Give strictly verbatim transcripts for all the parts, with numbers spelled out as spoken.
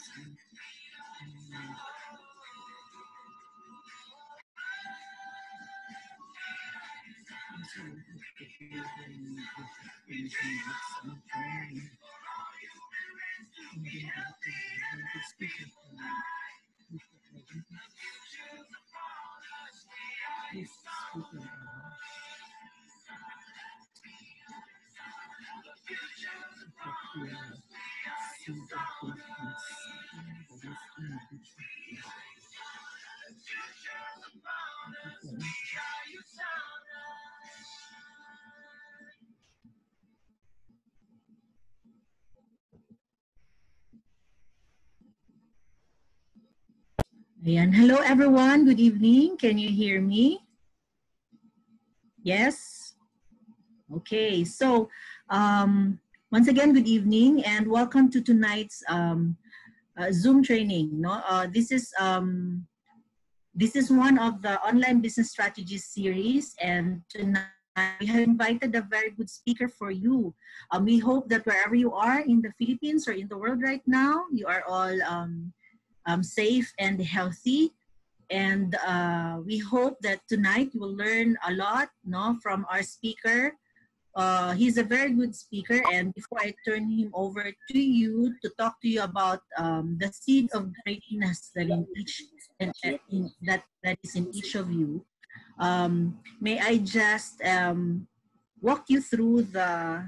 Ayan. Hello, everyone. Good evening. Can you hear me? Yes? Okay. So, um, once again, good evening and welcome to tonight's um, uh, Zoom training. No, uh, this is um, this is one of the online business strategies series, and tonight we have invited a very good speaker for you. Um, we hope that wherever you are in the Philippines or in the world right now, you are all um, um, safe and healthy. And uh, we hope that tonight you will learn a lot, no, from our speaker. Uh, he's a very good speaker, and before I turn him over to you to talk to you about um, the seed of greatness that in each and in, that that is in each of you, um, may I just um, walk you through the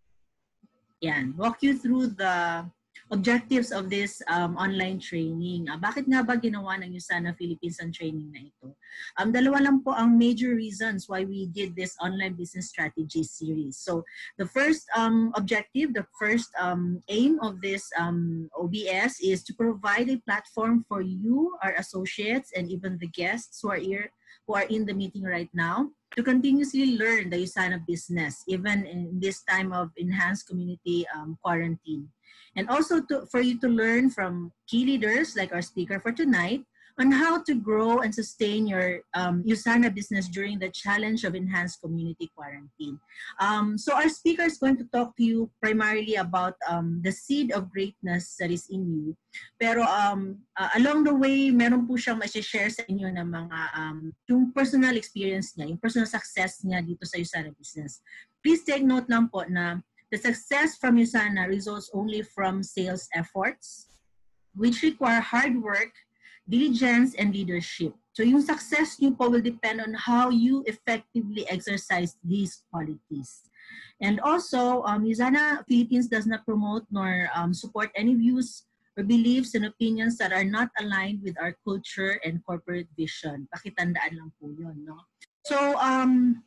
yeah, walk you through the objectives of this um, online training. Uh, bakit nga ba ginawa ng USANA Philippines ang training na ito? Um, dalawa lang po ang major reasons why we did this online business strategy series. So the first um, objective, the first um, aim of this um, O B S is to provide a platform for you, our associates, and even the guests who are here, who are in the meeting right now, to continuously learn the USANA business, even in this time of enhanced community um, quarantine. And also to, for you to learn from key leaders like our speaker for tonight on how to grow and sustain your um, USANA business during the challenge of enhanced community quarantine. Um, so our speaker is going to talk to you primarily about um, the seed of greatness that is in you. Pero um, uh, along the way, meron po siyang ma-share sa inyo ng mga um, yung personal experience niya, yung personal success niya dito sa USANA business. Please take note lang po na the success from USANA results only from sales efforts, which require hard work, diligence, and leadership. So yung success niyo po will depend on how you effectively exercise these qualities. And also, um, USANA Philippines does not promote nor um, support any views or beliefs and opinions that are not aligned with our culture and corporate vision. Pakitandaan lang po yun, no? So, um,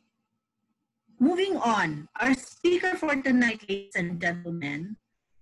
moving on, our speaker for tonight, ladies and gentlemen,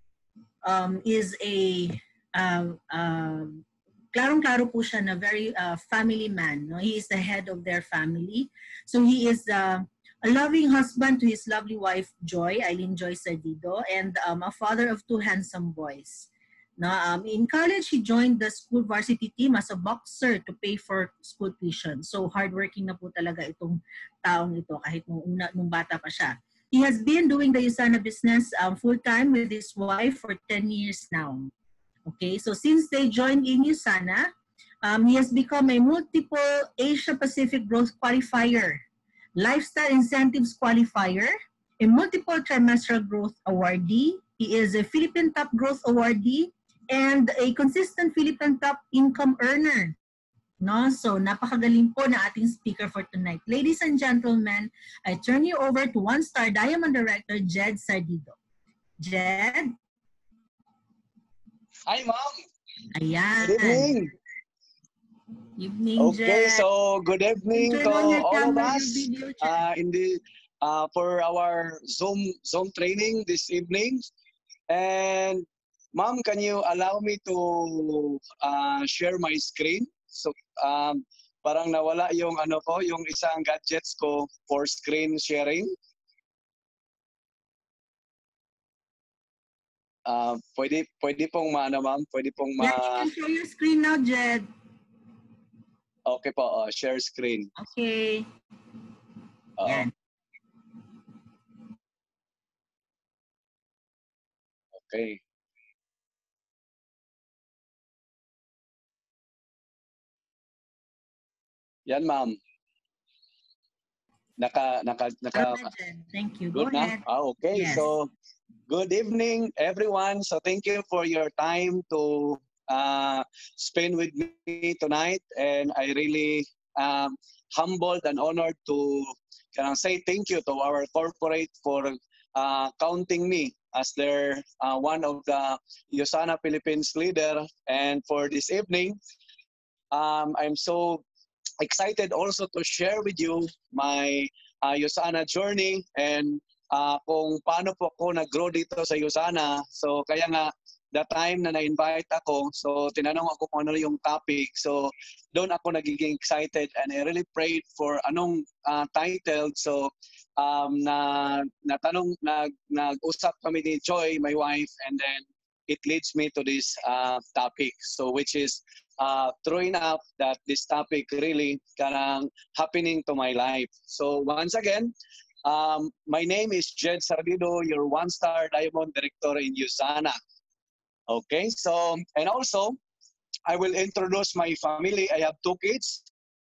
um, is a uh, uh, klarong-klaro po siya na very uh, family man. No? He is the head of their family. So he is uh, a loving husband to his lovely wife, Joy, Eileen Joy Sardido, and um, a father of two handsome boys. No, um, in college, he joined the school varsity team as a boxer to pay for school tuition. So hardworking na po talaga itong taong ito kahit nung, una, nung bata pa siya. He has been doing the USANA business um, full-time with his wife for ten years now. Okay, so since they joined in USANA, um, he has become a multiple Asia-Pacific growth qualifier, lifestyle incentives qualifier, a multiple trimestral growth awardee. He is a Philippine Top Growth Awardee and a consistent Philippine Top Income Earner. No? So, napakagaling po na ating speaker for tonight. Ladies and gentlemen, I turn you over to one-star Diamond Director, Jed Sardido. Jed? Hi, Ma'am. Ayan. Good evening. Evening, Okay, Jed. so good evening to Turn on your all of camera, us your video, Jed. uh, in the uh, for our Zoom Zoom training this evening. And Ma'am, can you allow me to uh, share my screen? So um, parang nawala yung ano ko, yung isang gadgets ko for screen sharing. Uh, pwede pwede pong maano, Ma'am, pwede pong ma. Yeah, you can show your screen now, Jed. Okay po, uh, share screen. Okay. Uh, Yan. Okay. Yan, ma'am. Naka, naka, naka. Thank you. Go Good na? ahead. Ah, okay. Yes. So, good evening, everyone. So, thank you for your time to uh, spend with me tonight. And I really um, humbled and honored to can I say thank you to our corporate for uh, counting me as their uh, one of the USANA Philippines leader. And for this evening, um, I'm so excited also to share with you my uh, USANA journey and uh, kung paano po ako nag-grow dito sa USANA. So kaya nga, the time na na-invite ako, so tinanong ako kung ano yung topic. So doon ako nagiging excited and I really prayed for anong uh, title. So um, na natanong, nag, nag-usap kami ni Joy, my wife, and then it leads me to this uh, topic. So which is uh, true enough that this topic really karang happening to my life. So once again, um, my name is Jed Sardido, your one-star Diamond Director in USANA. Okay, so, and also, I will introduce my family. I have two kids,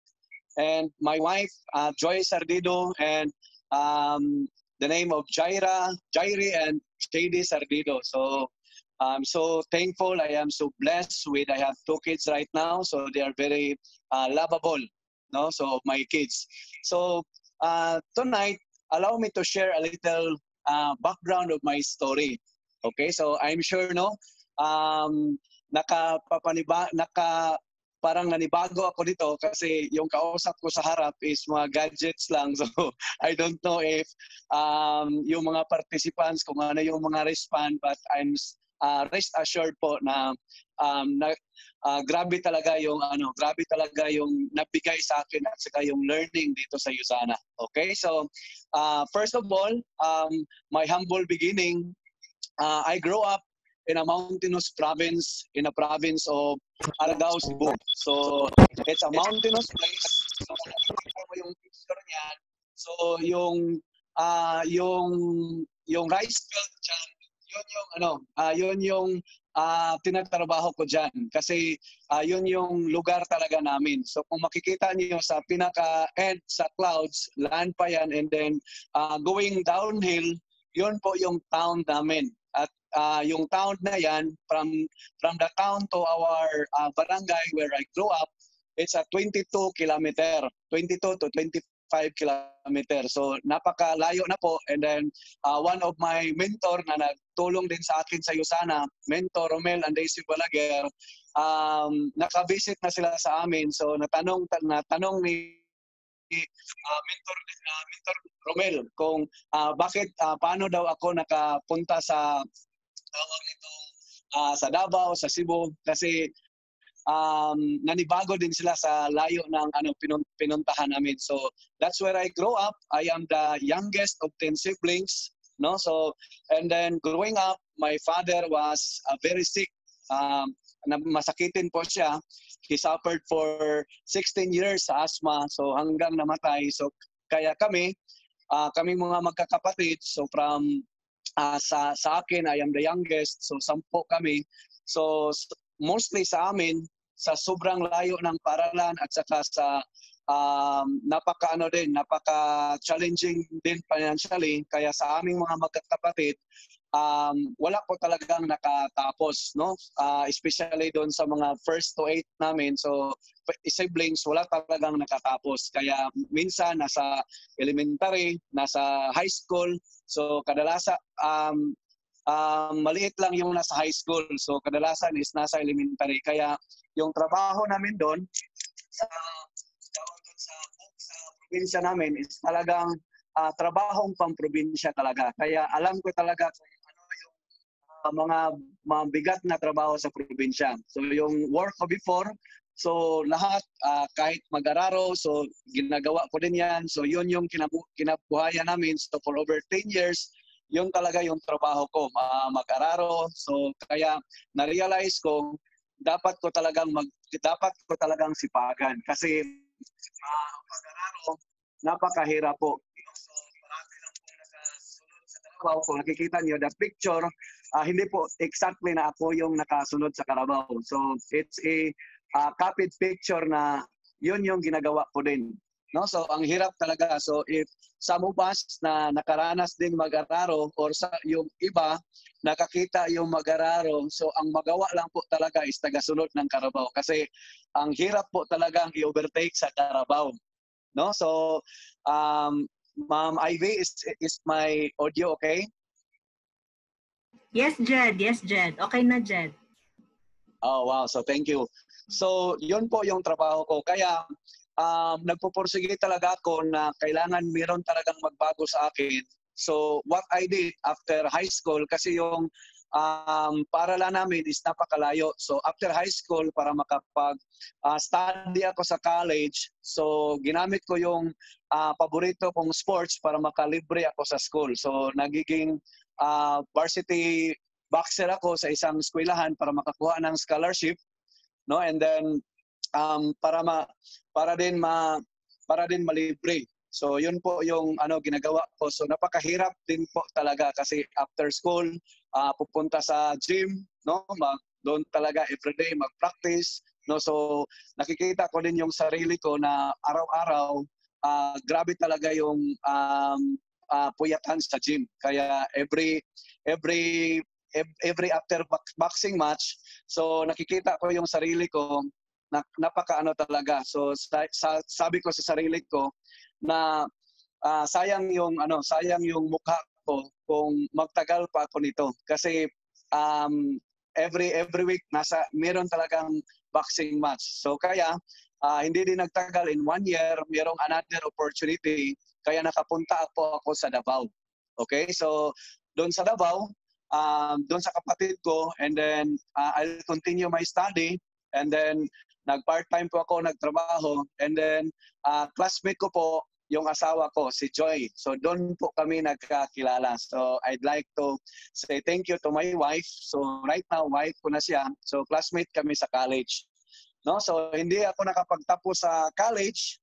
and my wife, uh, Joy Sardido, and um, the name of Jaira, Jairi, and J D Sardido. So, I'm so thankful. I am so blessed with, I have two kids right now, so they are very uh, lovable, no? So, my kids. So, uh, tonight, allow me to share a little uh, background of my story. Okay, so I'm sure, no, um, nakapapaniba, naka, parang nanibago ako dito kasi yung kausap ko sa harap is mga gadgets lang. So, I don't know if um, yung mga participants, kung ano yung mga respond, but I'm uh, rest assured po na, um, na uh, grabe talaga yung, ano, grabe talaga yung nabigay sa akin at saka yung learning dito sa USANA. Okay, so uh, first of all, um, my humble beginning, uh, I grew up in a mountainous province, in a province of Aragao, Cebu. So, it's a mountainous place. So, kung mo yung picture niyan, so yung, uh, yung, yung rice field dyan, yun yung, ano, uh, yun yung uh, tinatrabaho ko dyan. Kasi uh, yun yung lugar talaga namin. So, kung makikita niyo sa pinaka-end sa clouds, land pa yan, and then uh, going downhill, yun po yung town namin. At uh, yung town na yan, from from the town to our uh, barangay where I grew up, it's a twenty-two kilometer, twenty-two to twenty-five kilometer. So napakalayo na po. And then uh, one of my mentor na nagtulong din sa akin sa USANA, Mentor Romel and Daisy Balaguer, um, nakavisit na sila sa amin. So natanong, natanong ni Uh, mentor uh, mentor Romel kung uh, bakit uh, paano daw ako nakapunta sa tawag nito uh, sa Davao, sa Cebu kasi um, nanibago din sila sa layo ng ano pinun pinuntahan namin. So that's where I grow up. I am the youngest of ten siblings, no? So and then growing up, my father was uh, very sick. Um, masakitin po siya. He suffered for sixteen years sa asthma, so hanggang namatay. So kaya kami, uh, kami mga magkakapatid, so from uh, sa sa akin, I am the youngest, so sampo kami. So mostly sa amin, sa sobrang layo ng paralan at saka sa um, napaka ano din, napaka challenging din financially, kaya sa aming mga magkakapatid, um, wala po talagang nakatapos, no? Uh, especially doon sa mga first to eight namin. So, siblings, wala talagang nakatapos. Kaya minsan nasa elementary, nasa high school. So, kadalasan, um, um, maliit lang yung nasa high school. So, kadalasan is nasa elementary. Kaya yung trabaho namin doon sa, sa, sa probinsya namin is talagang uh, trabahong pamprobinsya talaga. Kaya alam ko talaga kung Uh, mga mabigat na trabaho sa probinsya. So yung work ko before, so lahat uh, kahit mag-araro, so ginagawa ko din yan. So yun yung kinabu kinabuhayan namin. So for over ten years, yun talaga yung trabaho ko, uh, mag-araro. So kaya na-realize ko, dapat ko talagang mag dapat ko talagang sipagan kasi uh, pag-araro napakahirap po. So marami lang po nakasunod sa trabaho. Kung nakikita niyo the picture, Uh, hindi po exactly na ako yung nakasunod sa Carabao. So it's a uh, copied picture na yun yung ginagawa ko din. No? So ang hirap talaga. So if some of us na nakaranas din mag-araro or sa yung iba nakakita yung mag-araro, so ang magawa lang po talaga is tagasunod ng Carabao kasi ang hirap po talagang i-overtake sa Carabao. No? So um Ma'am Ivy, is is my audio okay? Yes, Jed. Yes, Jed. Okay na, Jed. Oh, wow. So thank you. So yun po yung trabaho ko. Kaya um, nagpupursige talaga ako na kailangan meron talagang magbago sa akin. So what I did after high school, kasi yung um, paaralan namin is napakalayo. So after high school, para makapag-study uh, ako sa college, so ginamit ko yung uh, paborito kong sports para makalibre ako sa school. So nagiging uh, varsity boxer ako sa isang eskwelahan para makakuha ng scholarship, no? And then um, para ma para din ma para din malibre. So yun po yung ano ginagawa ko. So napakahirap din po talaga kasi after school uh, pupunta sa gym, no? Mag doon talaga everyday mag-practice, no? So nakikita ko din yung sarili ko na araw-araw uh, grabe talaga yung um, uh, puyatan sa gym. Kaya every every every after boxing match, so nakikita ko yung sarili ko na napakaano talaga. So sa, sa, sabi ko sa sarili ko na uh, sayang yung ano, sayang yung mukha ko kung magtagal pa ako nito kasi um, every every week nasa meron talagang boxing match. So kaya uh, hindi din nagtagal, in one year merong another opportunity kaya nakapunta ako ako sa Davao. Okay? So doon sa Davao, um, doon sa kapatid ko, and then uh, I'll continue my study, and then nag-part-time po ako, nagtrabaho, and then uh, classmate ko po yung asawa ko, si Joy. So doon po kami nagkakilala. So I'd like to say thank you to my wife. So right now, wife ko na siya. So classmate kami sa college. No? So hindi ako nakapagtapos sa college.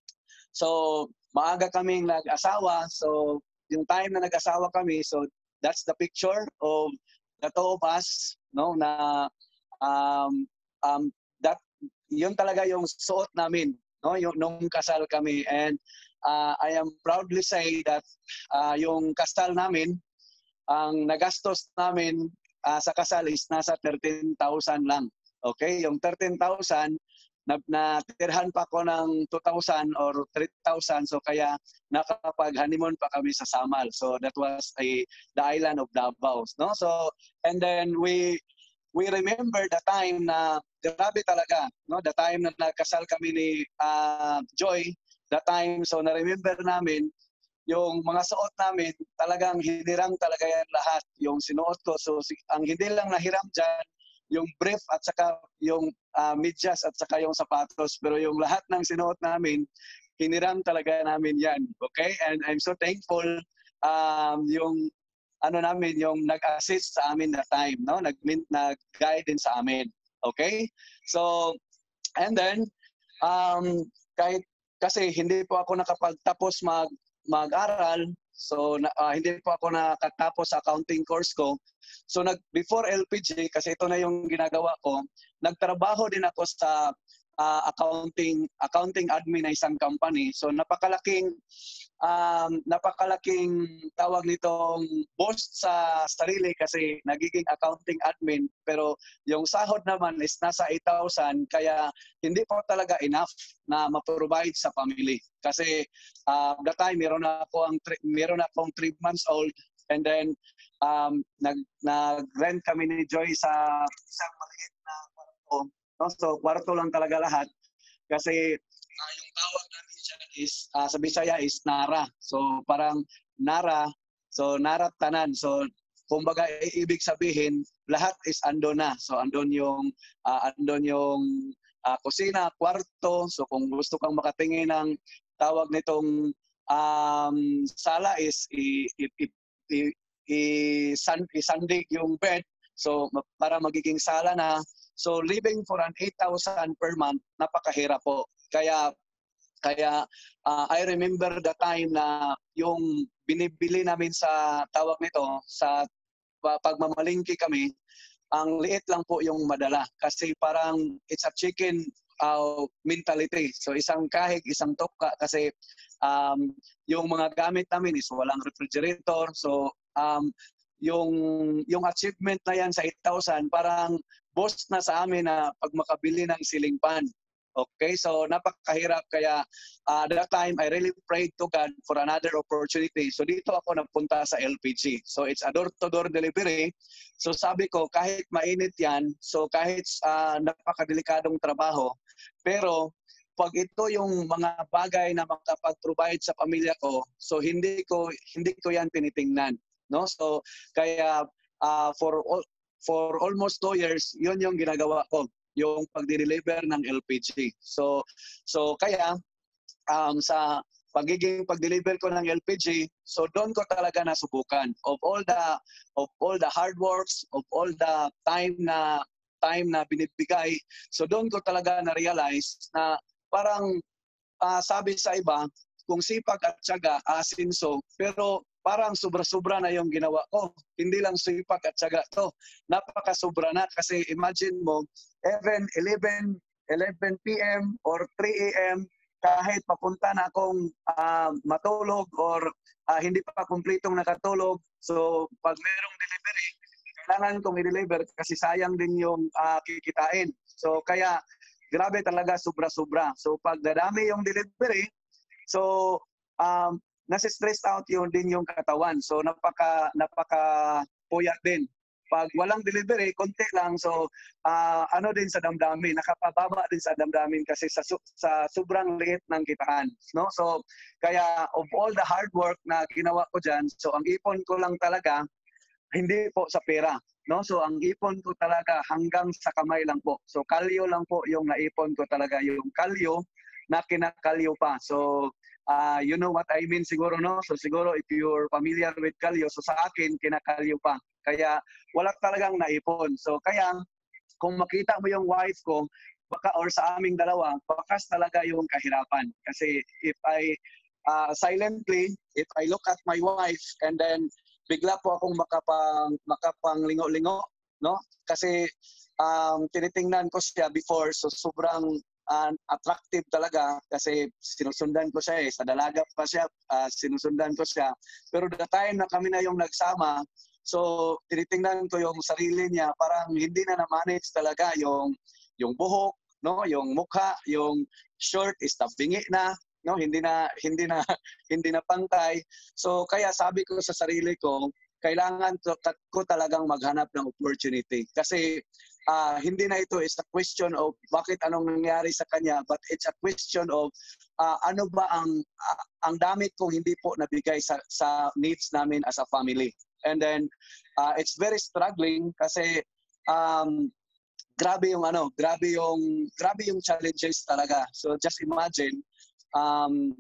So maaga kaming nag-asawa. So yung time na nag-asawa kami, so that's the picture of the two of us, no, na um, um, that yun talaga yung suot namin, no, yung nung kasal kami. And uh, I am proudly say that uh, yung kasal namin, ang nagastos namin uh, sa kasal is nasa thirteen thousand lang. Okay, yung thirteen thousand na, na tirhan pa ko ng two thousand or three thousand, so kaya nakapag-honeymoon pa kami sa Samal. So that was a, the island of Davao, no? So and then we we remember the time na grabe talaga, no? The time na nagkasal kami ni uh, Joy, the time, so na-remember namin yung mga suot namin, talagang hinirang talaga yan lahat, yung sinuot ko. So ang hindi lang nahiram dyan, yung brief at saka yung uh, medyas at saka yung sapatos, pero yung lahat ng sinuot namin, hiniram talaga namin yan. Okay? And I'm so thankful um, yung ano namin, yung nag-assist sa amin that time, no? Nag nag-guide din sa amin. Okay? So and then um, kahit kasi hindi po ako nakapagtapos mag mag-aral, so uh, hindi po ako nakatapos sa accounting course ko. So nag before L P G, kasi ito na yung ginagawa ko, nagtrabaho din ako sa uh, accounting accounting admin na isang company. So napakalaking um, napakalaking tawag nitong boast sa sarili kasi nagiging accounting admin, pero yung sahod naman is nasa eight thousand, kaya hindi po talaga enough na ma-provide sa family. Kasi uh, that time meron ako ang meron akong three months old, and then um, nag nag-rent kami ni Joy sa isang maliit na kwarto, no? So kwarto lang talaga lahat kasi uh, yung tawag namin dyan is uh, sa Bisaya is Nara. So parang Nara, so Nara tanan. So kumbaga ibig sabihin lahat is andon na. So andon yung uh, andon yung uh, kusina, kwarto. So kung gusto kang makatingin ng tawag nitong um, sala is i, i, i, i, i, san, isandig yung bed. So para magiging sala na. So living for an eight thousand per month, napakahirap po. Kaya kaya uh, I remember the time na yung binibili namin sa tawag nito sa pagmamalingki kami, ang liit lang po yung madala kasi parang it's a chicken uh, mentality. So isang kahig, isang toka kasi um, yung mga gamit namin is walang refrigerator. So um, yung yung achievement na yan sa eight thousand parang boss na sa amin na pag makabili ng ceiling fan. Okay, so napakahirap kaya uh, that time I really prayed to God for another opportunity. So dito ako nagpunta sa L P G. So it's a door-to-door delivery. So sabi ko kahit mainit yan, so kahit uh, napakadelikadong trabaho, pero pag ito yung mga bagay na makapag-provide sa pamilya ko, so hindi ko hindi ko yan tinitingnan, no? So kaya uh, for all, for almost two years, yun yung ginagawa ko, yung pag-deliver ng L P G. So so kaya um, sa pagiging pag-deliver ko ng L P G, so doon ko talaga nasubukan of all the of all the hard works, of all the time na time na binibigay. So doon ko talaga na-realize na parang uh, sabi sa iba, kung sipag at tiyaga, asinso, pero parang sobra-sobra na yung ginawa ko. Hindi lang sipag at tiyaga to. Napaka-sobra na kasi imagine mo, even eleven p m or three a m kahit papunta na akong uh, matulog or uh, hindi pa kumpletong nakatulog. So pag merong delivery, kailangan kong i-deliver kasi sayang din yung uh, kikitain. So kaya grabe talaga sobra-sobra. So pag dadami yung delivery, so um, nasi-stress out yun din yung katawan. So napaka napaka puyat din. Pag walang delivery, konti lang. So uh, ano din sa damdamin, nakapababa din sa damdamin kasi sa sa sobrang liit ng kitaan, no? So kaya of all the hard work na ginawa ko diyan, so ang ipon ko lang talaga hindi po sa pera, no? So ang ipon ko talaga hanggang sa kamay lang po. So kalyo lang po yung naipon ko talaga, yung kalyo na kinakalyo pa. So uh, you know what I mean siguro, no? So siguro if you're familiar with kalyo, so sa akin kinakalyo pa. Kaya wala talagang naipon. So kaya kung makita mo yung wife ko, baka or sa aming dalawa, bakas talaga yung kahirapan. Kasi if I uh, silently, if I look at my wife and then bigla po akong makapang makapanglingo-lingo, no? Kasi um, tinitingnan ko siya before, so sobrang uh, attractive talaga kasi sinusundan ko siya eh. Sa dalaga pa siya, uh, sinusundan ko siya. Pero the time na kami na yung nagsama, so tinitingnan ko yung sarili niya, parang hindi na na-manage talaga yung yung buhok, no, yung mukha, yung short is tabingi na, no, hindi na hindi na hindi na pantay. So kaya sabi ko sa sarili ko, kailangan to, ko talagang maghanap ng opportunity kasi uh, hindi na ito is a question of bakit anong nangyari sa kanya, but it's a question of uh, ano ba ang uh, ang damit kong hindi po nabigay sa sa needs namin as a family. And then uh, it's very struggling kasi um, grabe yung ano, grabe yung grabe yung challenges talaga. So just imagine um,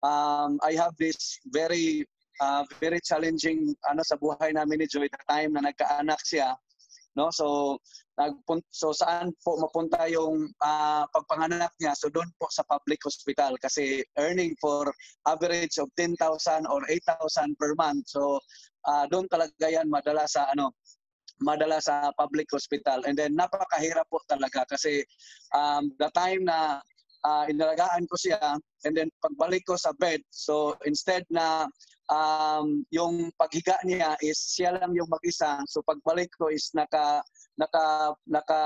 um, I have this very uh, very challenging ano sa buhay namin ni Joy the time na nagkaanak siya, no? So nagpun so saan po mapunta yung uh, pagpanganak niya? So doon po sa public hospital kasi earning for average of ten thousand or eight thousand per month. So uh, doon talaga yan madala sa ano madala sa public hospital. And then napakahirap po talaga kasi um, the time na uh, inalagaan ko siya and then pagbalik ko sa bed, so instead na um, yung paghiga niya is siya lang yung mag-isa, so pagbalik ko is naka naka naka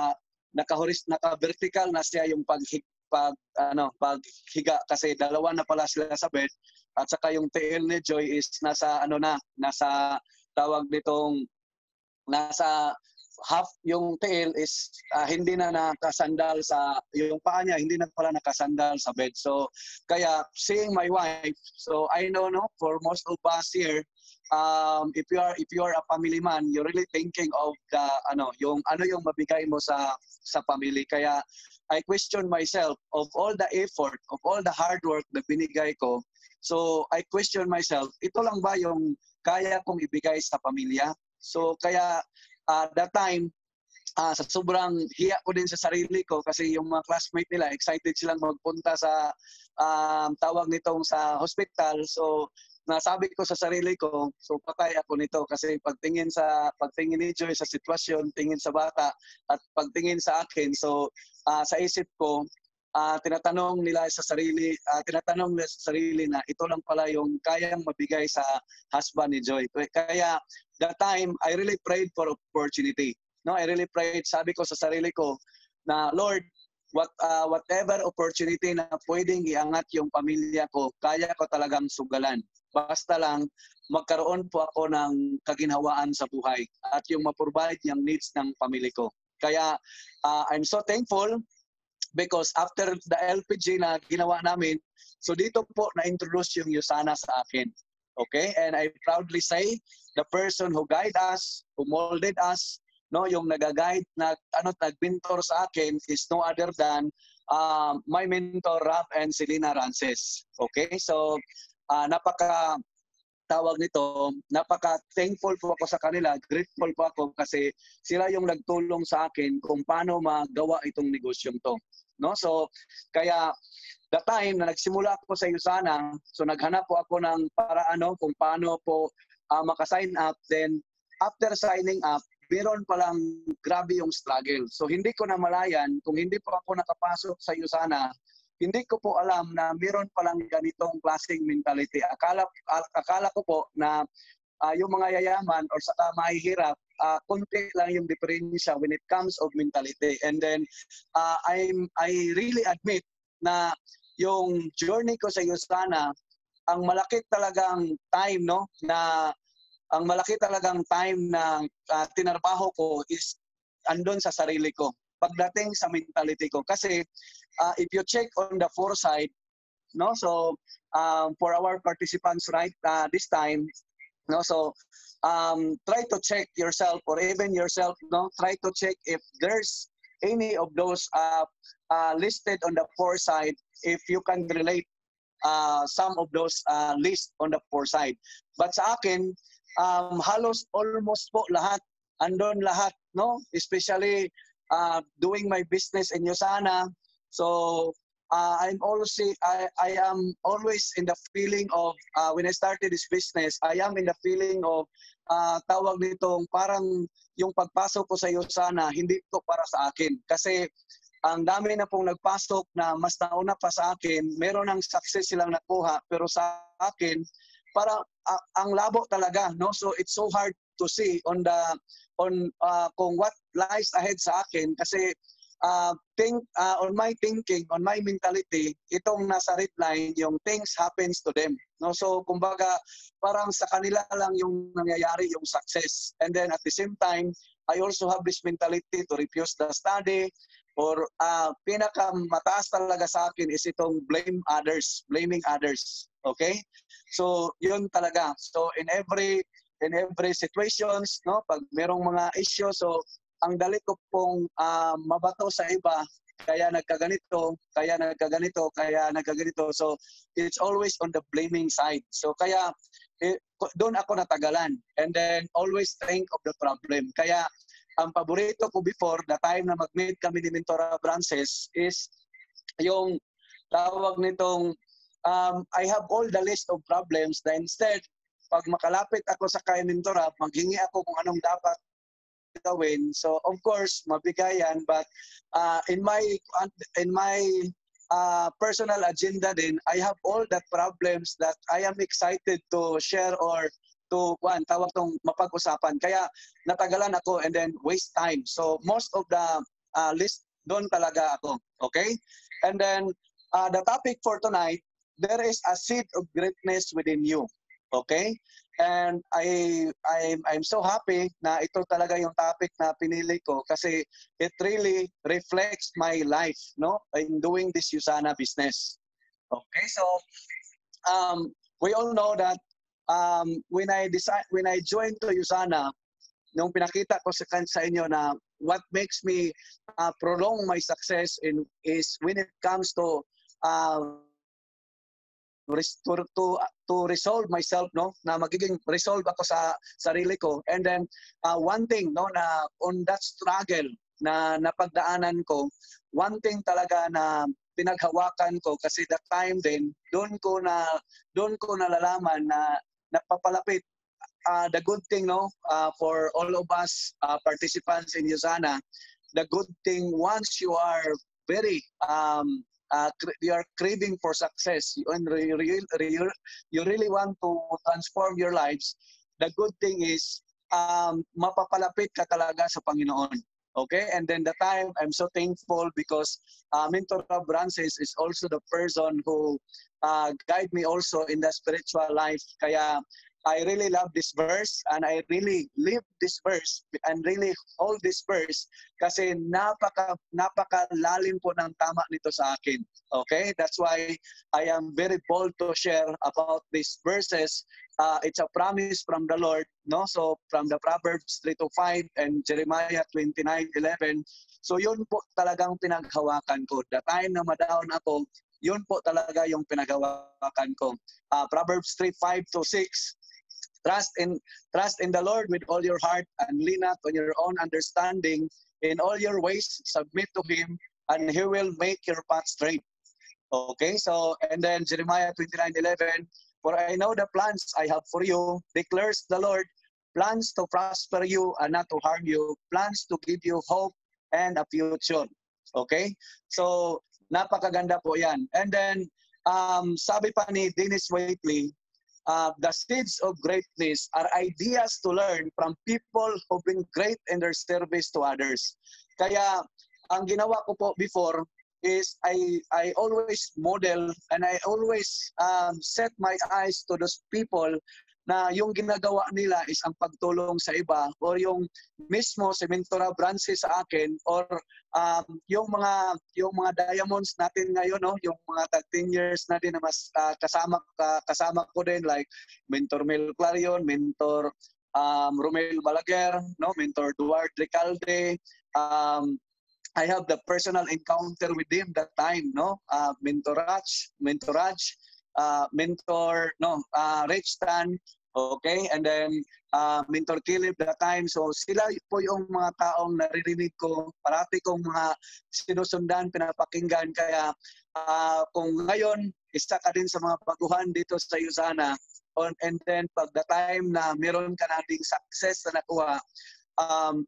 naka horis naka vertical na siya yung paghig pag ano paghiga kasi dalawa na pala sila sa bed at saka yung tail ni Joy is nasa ano na nasa tawag nitong nasa half yung tail is uh, hindi na nakasandal sa yung paa niya hindi na pala nakasandal sa bed. So kaya seeing my wife, so I know no for most of us here, um, if you are if you are a family man, you're really thinking of the ano yung ano yung mabigay mo sa sa family. Kaya I question myself of all the effort, of all the hard work na binigay ko. So I question myself, ito lang ba yung kaya kong ibigay sa pamilya? So kaya uh, that time, uh, sa sobrang hiya ko din sa sarili ko kasi yung mga classmate nila, excited silang magpunta sa um, tawag nitong sa hospital. So nasabi ko sa sarili ko, so patay ako nito kasi pagtingin sa pagtingin ni Joy sa sitwasyon, tingin sa bata at pagtingin sa akin, so uh, sa isip ko, uh, tinatanong nila sa sarili, uh, tinatanong nila sa sarili na ito lang pala yung kayang mabigay sa husband ni Joy. Kaya that time, I really prayed for opportunity. No, I really prayed, sabi ko sa sarili ko na Lord, what uh, whatever opportunity na pwedeng iangat yung pamilya ko, kaya ko talagang sugalan. Basta lang magkaroon po ako ng kaginhawaan sa buhay at yung ma-provide yung needs ng pamilya ko. Kaya uh, I'm so thankful because after the L P G na ginawa namin, so dito po na-introduce yung Usana sa akin. Okay? And I proudly say, the person who guide us, who molded us, no, yung nag-guide, nag, ano, nag-mentor sa akin is no other than uh, my mentor, Rap and Selena Rances. Okay? So, uh, napaka tawag nito, napaka-thankful po ako sa kanila, grateful po ako kasi sila yung nagtulong sa akin kung paano magawa itong negosyong to. No? So, kaya the time na nagsimula ako sa Usana, so naghanap po ako ng paraano kung paano po uh, maka-sign up. Then, after signing up, meron palang grabe yung struggle. So, hindi ko na malayan, kung hindi po ako nakapasok sa Usana, hindi ko po alam na meron palang ganitong klaseng mentality. Akala, akala ko po na uh, yung mga yayaman or saka mahihirap, uh, konti lang yung diferensya when it comes of mentality. And then, uh, I'm, I really admit na yung journey ko sa Usana, ang malaki talagang time, no, na ang malaki talagang time na uh, tinarbaho ko is andun sa sarili ko. Pagdating sa mentality ko. Kasi uh, if you check on the foresight, no, so um, for our participants right uh, this time, no, so um, try to check yourself or even yourself, no, try to check if there's any of those uh, uh, listed on the foresight, if you can relate uh, some of those uh, list on the foresight. But sa akin, um, halos almost po lahat, andon lahat, no? Especially uh, doing my business in Usana. So uh, I'm always, I, I am always in the feeling of, uh, when I started this business, I am in the feeling of, uh, tawag nitong parang yung pagpasok ko sa Usana, hindi to para sa akin. Kasi ang dami na pong nagpasok na mas nauna pa sa akin, meron ng success silang nakuha, pero sa akin, para uh, ang labo talaga, no? So it's so hard to see on the on uh, kung what lies ahead sa akin kasi uh, think uh, on my thinking, on my mentality, itong nasa red line, yung things happens to them, no? So kumbaga parang sa kanila lang yung nangyayari yung success. And then at the same time, I also have this mentality to refuse the study, or uh, pinakamataas talaga sa akin is itong blame others, blaming others. Okay? So, yun talaga. So, in every in every situations, no, pag merong mga issue, so ang dali ko pong uh, mabato sa iba, kaya nagkaganito, kaya nagkaganito, kaya nagkaganito. So, it's always on the blaming side. So, kaya eh, doon ako natagalan. And then, always think of the problem. Kaya, ang paborito ko before, the time na mag-meet kami ni Mentora Brances, is yung tawag nitong, um, I have all the list of problems na instead, pag makalapit ako sa kay Mentora, maghingi ako kung anong dapat gawin. So, of course, mabigayan, but uh, in my in my uh, personal agenda din, I have all the problems that I am excited to share or to, kuan, tawag tong mapag-usapan. Kaya natagalan ako and then waste time. So, most of the uh, list, doon talaga ako. Okay? And then, uh, the topic for tonight, there is a seed of greatness within you. Okay? And I, I, I'm so happy na ito talaga yung topic na pinili ko kasi it really reflects my life, no, in doing this Usana business. Okay? So, um, we all know that um, when I decide, when I joined to Usana, nung pinakita ko sa, sa inyo na what makes me uh, prolong my success in, is when it comes to uh, to, to, to resolve myself, no, na magiging resolve ako sa sarili ko. And then uh, one thing, no, na on that struggle na napagdaanan ko, one thing talaga na pinaghawakan ko kasi that time din doon ko na doon ko nalalaman na napapalapit uh, the good thing, no, uh, for all of us uh, participants in USANA. The good thing, once you are very um, uh, you are craving for success, you, you, you, you really want to transform your lives, the good thing is um, mapapalapit ka talaga sa Panginoon. Okay, and then the time I'm so thankful because uh, Mentor Rob Francis is also the person who uh, guide me also in the spiritual life. Kaya I really love this verse and I really live this verse and really hold this verse kasi napaka napakalalim po ng tama nito sa akin. Okay? That's why I am very bold to share about these verses. Uh, it's a promise from the Lord, no? So from the Proverbs three to five and Jeremiah twenty-nine eleven. So yun po talagang pinaghawakan ko. The time na madaon ako, yun po talaga yung pinaghawakan ko. Uh, Proverbs three five to six. Trust in trust in the Lord with all your heart and lean not on your own understanding. In all your ways, submit to Him, and He will make your path straight. Okay, so and then Jeremiah twenty-nine eleven. For I know the plans I have for you, declares the Lord, plans to prosper you and not to harm you, plans to give you hope and a future. Okay, so napakaganda po yan. And then um, sabi pa ni Dennis Waitley, Uh, the seeds of greatness are ideas to learn from people who've been great in their service to others. Kaya ang ginawa ko po before is I I always model and I always um, set my eyes to those people na yung ginagawa nila is ang pagtulong sa iba or yung mismo si Mentor Rob Francis sa akin or um, yung mga yung mga diamonds natin ngayon, no, yung mga tag ten years natin na mas uh, kasama uh, kasama ko din like Mentor Mel Clarion, Mentor um, Romel Balaguer, no, Mentor Duarte Recalde. um, I have the personal encounter with him that time, no, uh, Mentor Raj, Mentor Raj, uh, Mentor no, uh, Rich Tan, okay, and then uh, Mentor Caleb that time. So sila po yung mga taong naririnig ko, parati kong mga sinusundan, pinapakinggan. Kaya uh, kung ngayon, isa ka din sa mga baguhan dito sa USANA, on, and then pag the time na meron ka nating success na nakuha, um,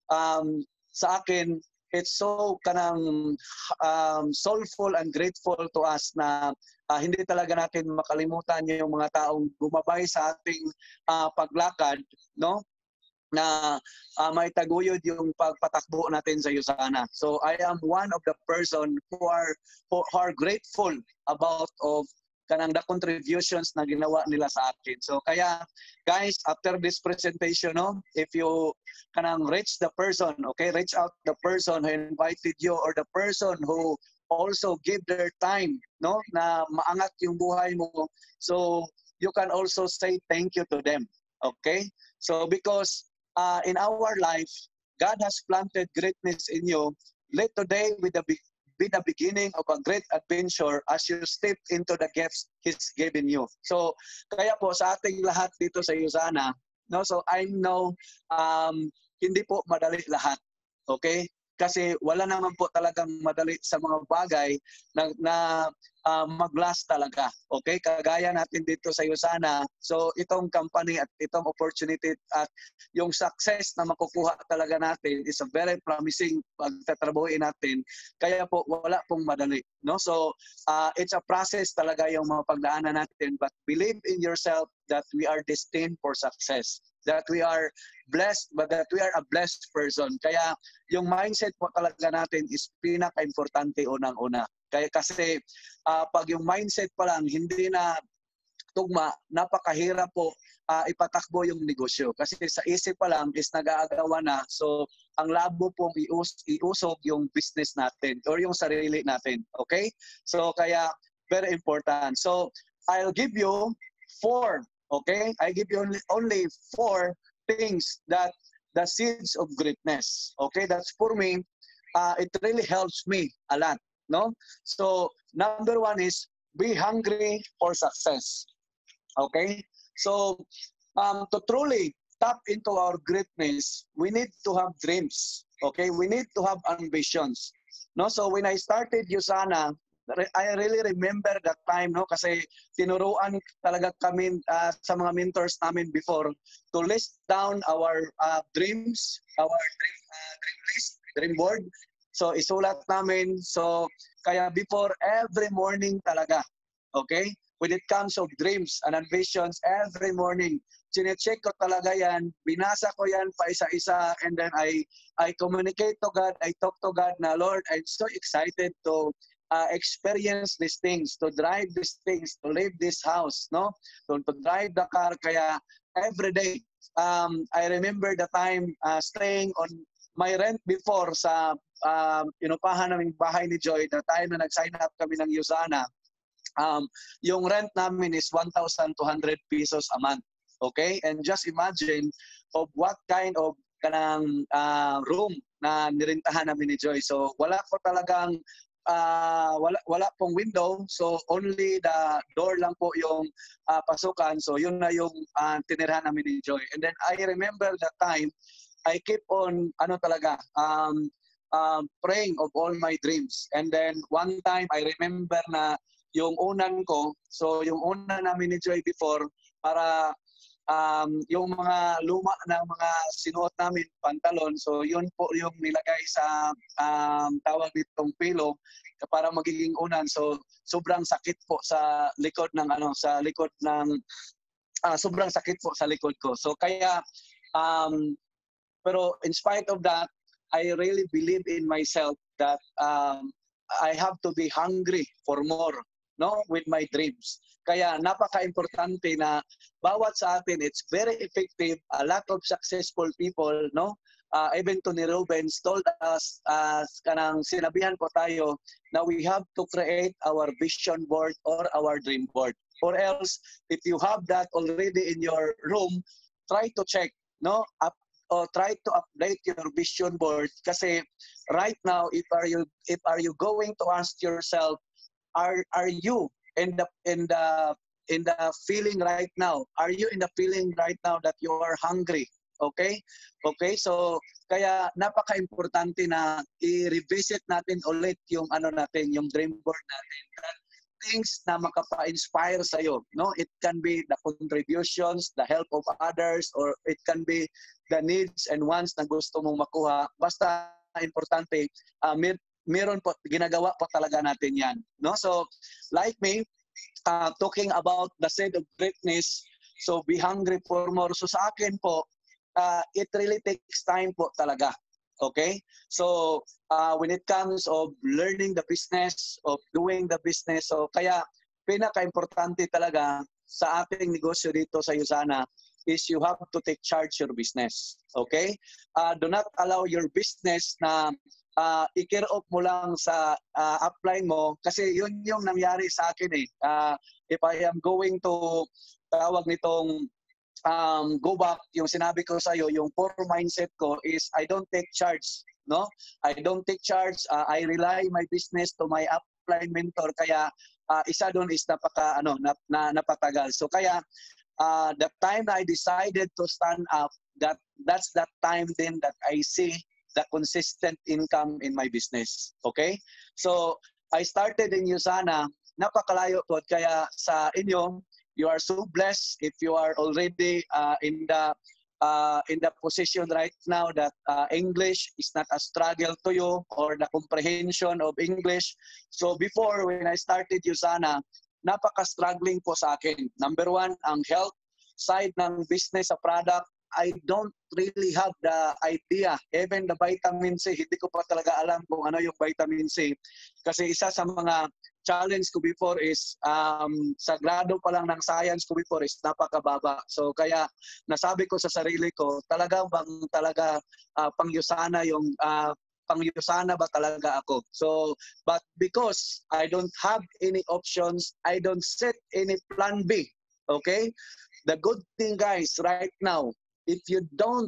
um, sa akin, it's so kanang um, soulful and grateful to us na uh, hindi talaga natin makalimutan yung mga taong gumabay sa ating uh, paglakad, no? Na uh, may taguyod yung pagpatakbo natin sa USANA. So I am one of the person who are who are grateful about of kanang the contributions na ginawa nila sa akin. So kaya guys, after this presentation, no, if you kanang reach the person, okay, reach out the person who invited you or the person who also give their time, no, na maangat yung buhay mo. So you can also say thank you to them. Okay? So because uh, in our life, God has planted greatness in you. Let today with the be the beginning of a great adventure as you step into the gifts He's given you. So, kaya po sa ating lahat dito sa USANA, no, so I know um, hindi po madali lahat. Okay? Kasi wala naman po talagang madali sa mga bagay na, na uh, mag-last talaga. Okay? Kagaya natin dito sa USANA. So, itong company at itong opportunity at yung success na makukuha talaga natin is a very promising pagtatrabuhin natin. Kaya po, wala pong madali. No? So, uh, it's a process talaga yung mga pagdaanan natin. But believe in yourself that we are destined for success. That we are blessed, but that we are a blessed person. Kaya yung mindset po talaga natin is pinaka-importante unang-una. Kaya kasi uh, pag yung mindset pa lang hindi na tugma, napakahirap po uh, ipatakbo yung negosyo. Kasi sa isip pa lang is nag-aagawa na. So ang labo pong ius iusog yung business natin or yung sarili natin. Okay? So kaya very important. So I'll give you four. Okay? I give you only, only four things that the seeds of greatness. Okay? That's for me. Uh, it really helps me a lot. No? So, number one is be hungry for success. Okay? So, um, to truly tap into our greatness, we need to have dreams. Okay? We need to have ambitions. No? So, when I started USANA, I really remember that time, no, kasi tinuruan talaga kami uh, sa mga mentors namin before to list down our uh, dreams, our dream, uh, dream list, dream board. So isulat namin. So kaya before every morning talaga, okay? When it comes of dreams and ambitions, every morning, chine-check ko talaga yan, binasa ko yan pa isa-isa, and then I I communicate to God, I talk to God na, Lord, I'm so excited to uh, experience these things, to drive these things, to live this house, no? To, to drive the car, kaya every day, um, I remember the time uh, staying on my rent before sa um, inupahan naming bahay ni Joy, the time na nag-sign up kami ng Usana, um, yung rent namin is one thousand two hundred pesos a month. Okay? And just imagine of what kind of kanang uh, room na nirintahan namin ni Joy. So wala ko talagang uh, wala wala pong window, so only the door lang po yung uh, pasukan. So yun na yung uh, tinirahan namin ni Joy. And then I remember that time I keep on ano talaga um, um, praying of all my dreams. And then one time I remember na yung unan ko, so yung unan namin ni Joy before, para um, yung mga luma na mga sinuot namin, pantalon, so yun po yung nilagay sa um, tawag nitong pillow para magiging unan. So sobrang sakit po sa likod ng ano, sa likod ng uh, sobrang sakit po sa likod ko. So kaya um, pero in spite of that, I really believe in myself that um, I have to be hungry for more, no, with my dreams. Kaya napaka-importante na bawat sa atin, it's very effective. A lot of successful people, no, uh, even Tony Robbins told us, uh, kanang sinabihan po tayo na we have to create our vision board or our dream board. Or else, if you have that already in your room, try to check, no, up or try to update your vision board, kasi right now, if are you if are you going to ask yourself, are are you in the in the in the feeling right now, are you in the feeling right now that you are hungry? Okay, okay, so kaya napaka-importante na i-revisit natin ulit yung ano natin, yung dream board natin, that things na makapa-inspire sa iyo, no? It can be the contributions, the help of others, or it can be the needs and wants na gusto mong makuha. Basta importante, uh, mer meron po, ginagawa po talaga natin yan, no? So like me, uh, talking about the seed of greatness, so be hungry for more. So sa akin po, uh, it really takes time po talaga. Okay? So, uh, when it comes of learning the business, of doing the business, so kaya pinaka-importante talaga sa ating negosyo dito sa Usana is you have to take charge your business. Okay? Uh, do not allow your business na uh, i-care off mo lang sa uh, upline mo, kasi yun yung nangyari sa akin eh. Uh, if I am going to tawag nitong Um, go back, yung sinabi ko sa iyo, yung poor mindset ko is I don't take charge, no? I don't take charge. Uh, I rely my business to my upline mentor. Kaya uh, isa doon is napaka ano, na, na, napatagal. So kaya uh, the time I decided to stand up, that that's that time then that I see the consistent income in my business. Okay? So I started in Usana, napakalayo po, kaya sa inyo, you are so blessed if you are already uh, in the uh, in the position right now that uh, English is not a struggle to you, or the comprehension of English. So before, when I started Usana, napaka-struggling po sa akin. Number one, ang health side ng business sa product, I don't really have the idea. Even the vitamin C, hindi ko pa talaga alam kung ano yung vitamin C. Kasi isa sa mga challenge ko before is um, sa grado pa lang ng science ko before is napakababa. So kaya nasabi ko sa sarili ko, talaga bang talaga uh, pang-Usana yung uh, pang-Usana ba talaga ako? So, but because I don't have any options, I don't set any plan B. Okay? The good thing, guys, right now, if you don't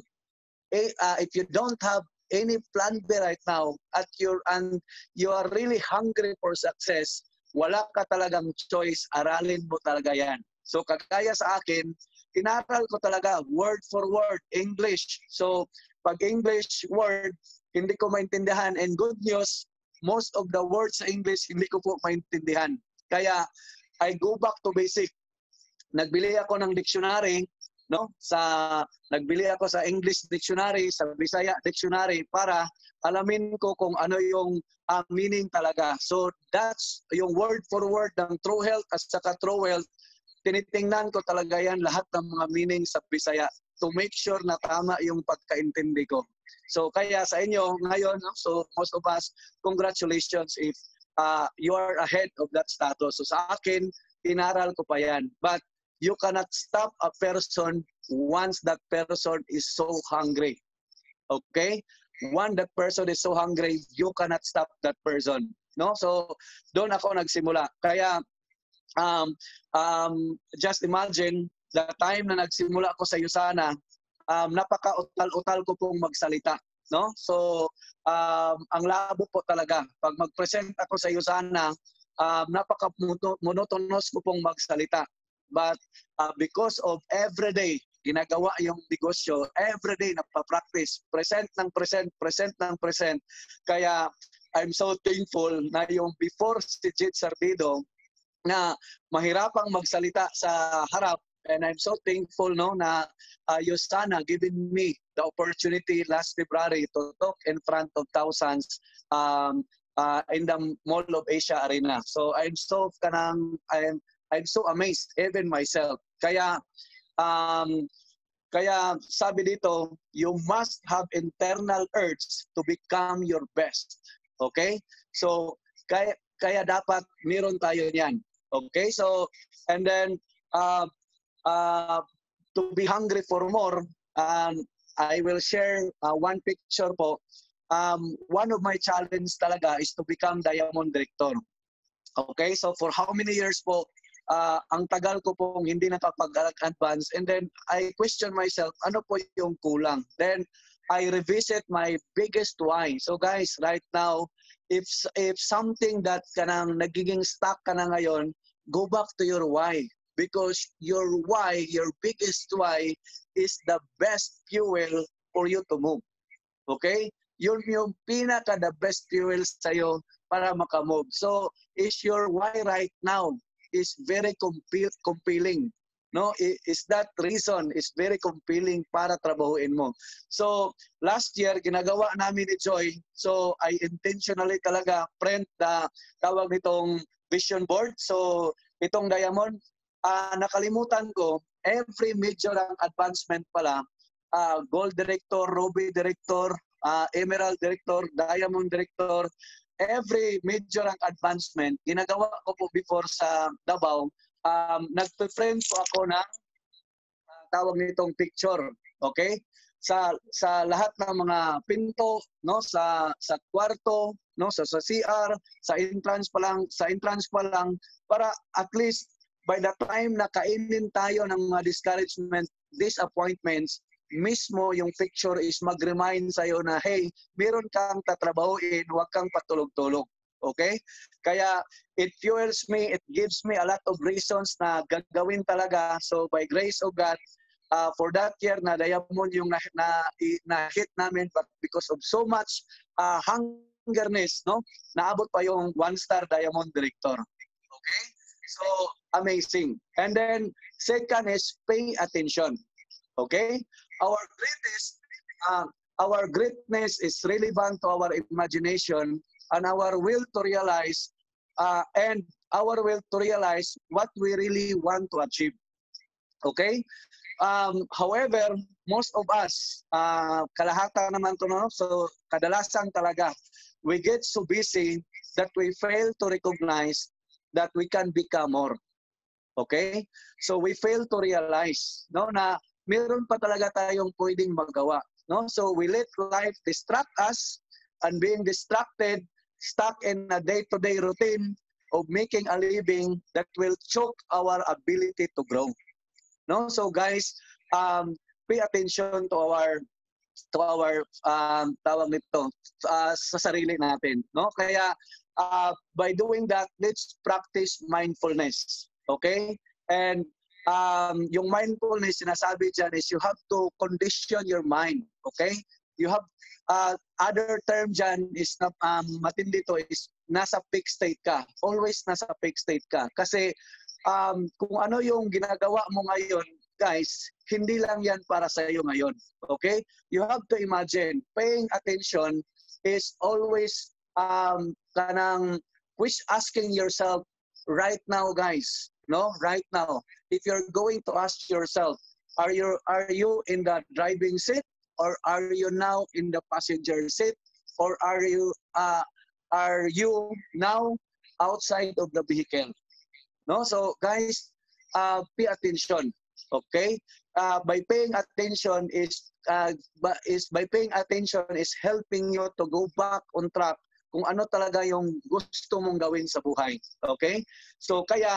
uh, if you don't have any plan B right now at your and you are really hungry for success, wala ka talagang choice, aralin mo talaga yan. So kagaya sa akin, inaral ko talaga word for word English. So pag English word hindi ko maintindihan, and good news, most of the words sa English hindi ko po maintindihan. Kaya I go back to basic. Nagbili ako ng dictionary, no? Sa nagbili ako sa English dictionary, sa Bisaya dictionary para alamin ko kung ano yung uh, meaning talaga. So that's yung word for word ng true health at saka true wealth. Tinitingnan ko talaga yan lahat ng mga meaning sa Bisaya to make sure na tama yung pagkaintindi ko. So kaya sa inyo ngayon, no? So most of us, congratulations if uh, you are ahead of that status. So sa akin, inaral ko pa yan. But you cannot stop a person once that person is so hungry. Okay? Once that person is so hungry, you cannot stop that person. No? So, doon ako nagsimula. Kaya, um, um, just imagine, the time na nagsimula ako sa Usana, um, napaka-utal-utal ko pong magsalita. No? So, um, ang labo po talaga. Pag mag-present ako sa Usana, um, napaka-monotonous ko pong magsalita. But uh, because of everyday, ginagawa yung negosyo, everyday napapractice, present ng present, present ng present. Kaya I'm so thankful na yung before si Jit Sardido na mahirapang magsalita sa harap. And I'm so thankful no, na uh, Usana giving me the opportunity last February to talk in front of thousands um, uh, in the Mall of Asia Arena. So I'm so kanang, I'm I'm so amazed, even myself. Kaya, um, kaya sabi dito, you must have internal urge to become your best. Okay? So, kaya, kaya dapat meron tayo niyan. Okay? So, and then, uh, uh, to be hungry for more, um, I will share uh, one picture po. Um, one of my challenge talaga is to become Diamond Director. Okay? So, for how many years po, Uh, ang tagal ko pong hindi nakapag-advance, and then I question myself, ano po yung kulang? Then I revisit my biggest why. So guys, right now, if if something that kanang nagiging stuck ka na ngayon, go back to your why. Because your why, your biggest why, is the best fuel for you to move. Okay? Yun yung pinaka the best fuel sa'yo para makamove. So, is your why right now is very compelling, no? Is that reason is very compelling para trabahuin mo. So last year ginagawa namin ni Joy, so I intentionally talaga print the tawag nitong vision board. So itong Diamond, uh, nakalimutan ko every major ang advancement pala, uh, Gold Director, Ruby Director, uh, Emerald Director, Diamond Director, every major ang advancement, ginagawa ko po before sa Davao, um, nagpe-frame po ako ng uh, tawag nitong picture, okay? Sa sa lahat ng mga pinto, no, sa sa kwarto, no, sa sa C R, sa entrance pa lang, sa entrance pa lang para at least by the time na kainin tayo ng mga discouragement, disappointments, mismo yung picture is mag-remind sa'yo na, hey, meron kang tatrabahuin, huwag kang patulog-tulog. Okay? Kaya it fuels me, it gives me a lot of reasons na gagawin talaga. So by grace of God, uh, for that year na Diamond yung na, na, na hit namin, but because of so much uh, hungerness, no, naabot pa yung one-star Diamond Director. Okay? So amazing. And then second is pay attention. Okay? Our greatest, uh, our greatness is relevant to our imagination and our will to realize, uh, and our will to realize what we really want to achieve. Okay? Um, however, most of us, uh, kalahatan naman to, no? So kadalasan talaga, we get so busy that we fail to recognize that we can become more. Okay? So we fail to realize, no, na meron pa talaga tayong pwedeng magawa, no? So we let life distract us, and being distracted, stuck in a day-to-day routine of making a living that will choke our ability to grow. No? So guys, um, pay attention to our to our um, tawag nito uh, sa sarili natin, no? Kaya uh, by doing that, let's practice mindfulness. Okay? And um, yung mindfulness, sinasabi dyan is you have to condition your mind. Okay? You have uh, other term dyan is na um, matindi to is nasa peak state ka. Always nasa peak state ka. Kasi um, kung ano yung ginagawa mo ngayon, guys, hindi lang yan para sa iyo ngayon. Okay? You have to imagine, paying attention is always um, kanang wish asking yourself right now, guys. No, right now. If you're going to ask yourself, are you are you in the driving seat, or are you now in the passenger seat, or are you uh, are you now outside of the vehicle? No, so guys, uh, pay attention. Okay, uh, by paying attention is uh, is by paying attention is helping you to go back on track kung ano talaga yung gusto mong gawin sa buhay. Okay, so kaya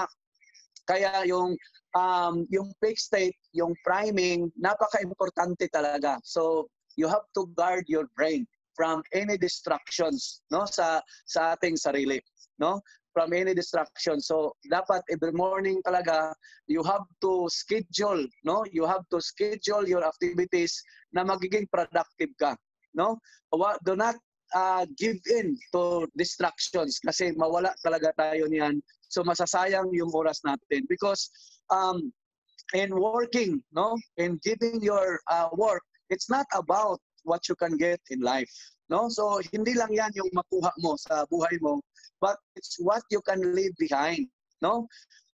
kaya yung um, yung peak state, yung priming, napaka-importante talaga. So you have to guard your brain from any distractions, no, sa sa ating sarili, no, from any distraction. So dapat every morning talaga you have to schedule, no, you have to schedule your activities na magiging productive ka, no. Do not uh, give in to distractions kasi mawala talaga tayo niyan. So masasayang yung oras natin because um, in working, no, in giving your uh, work, it's not about what you can get in life, no. So hindi lang yan yung makuha mo sa buhay mo, but it's what you can leave behind, no.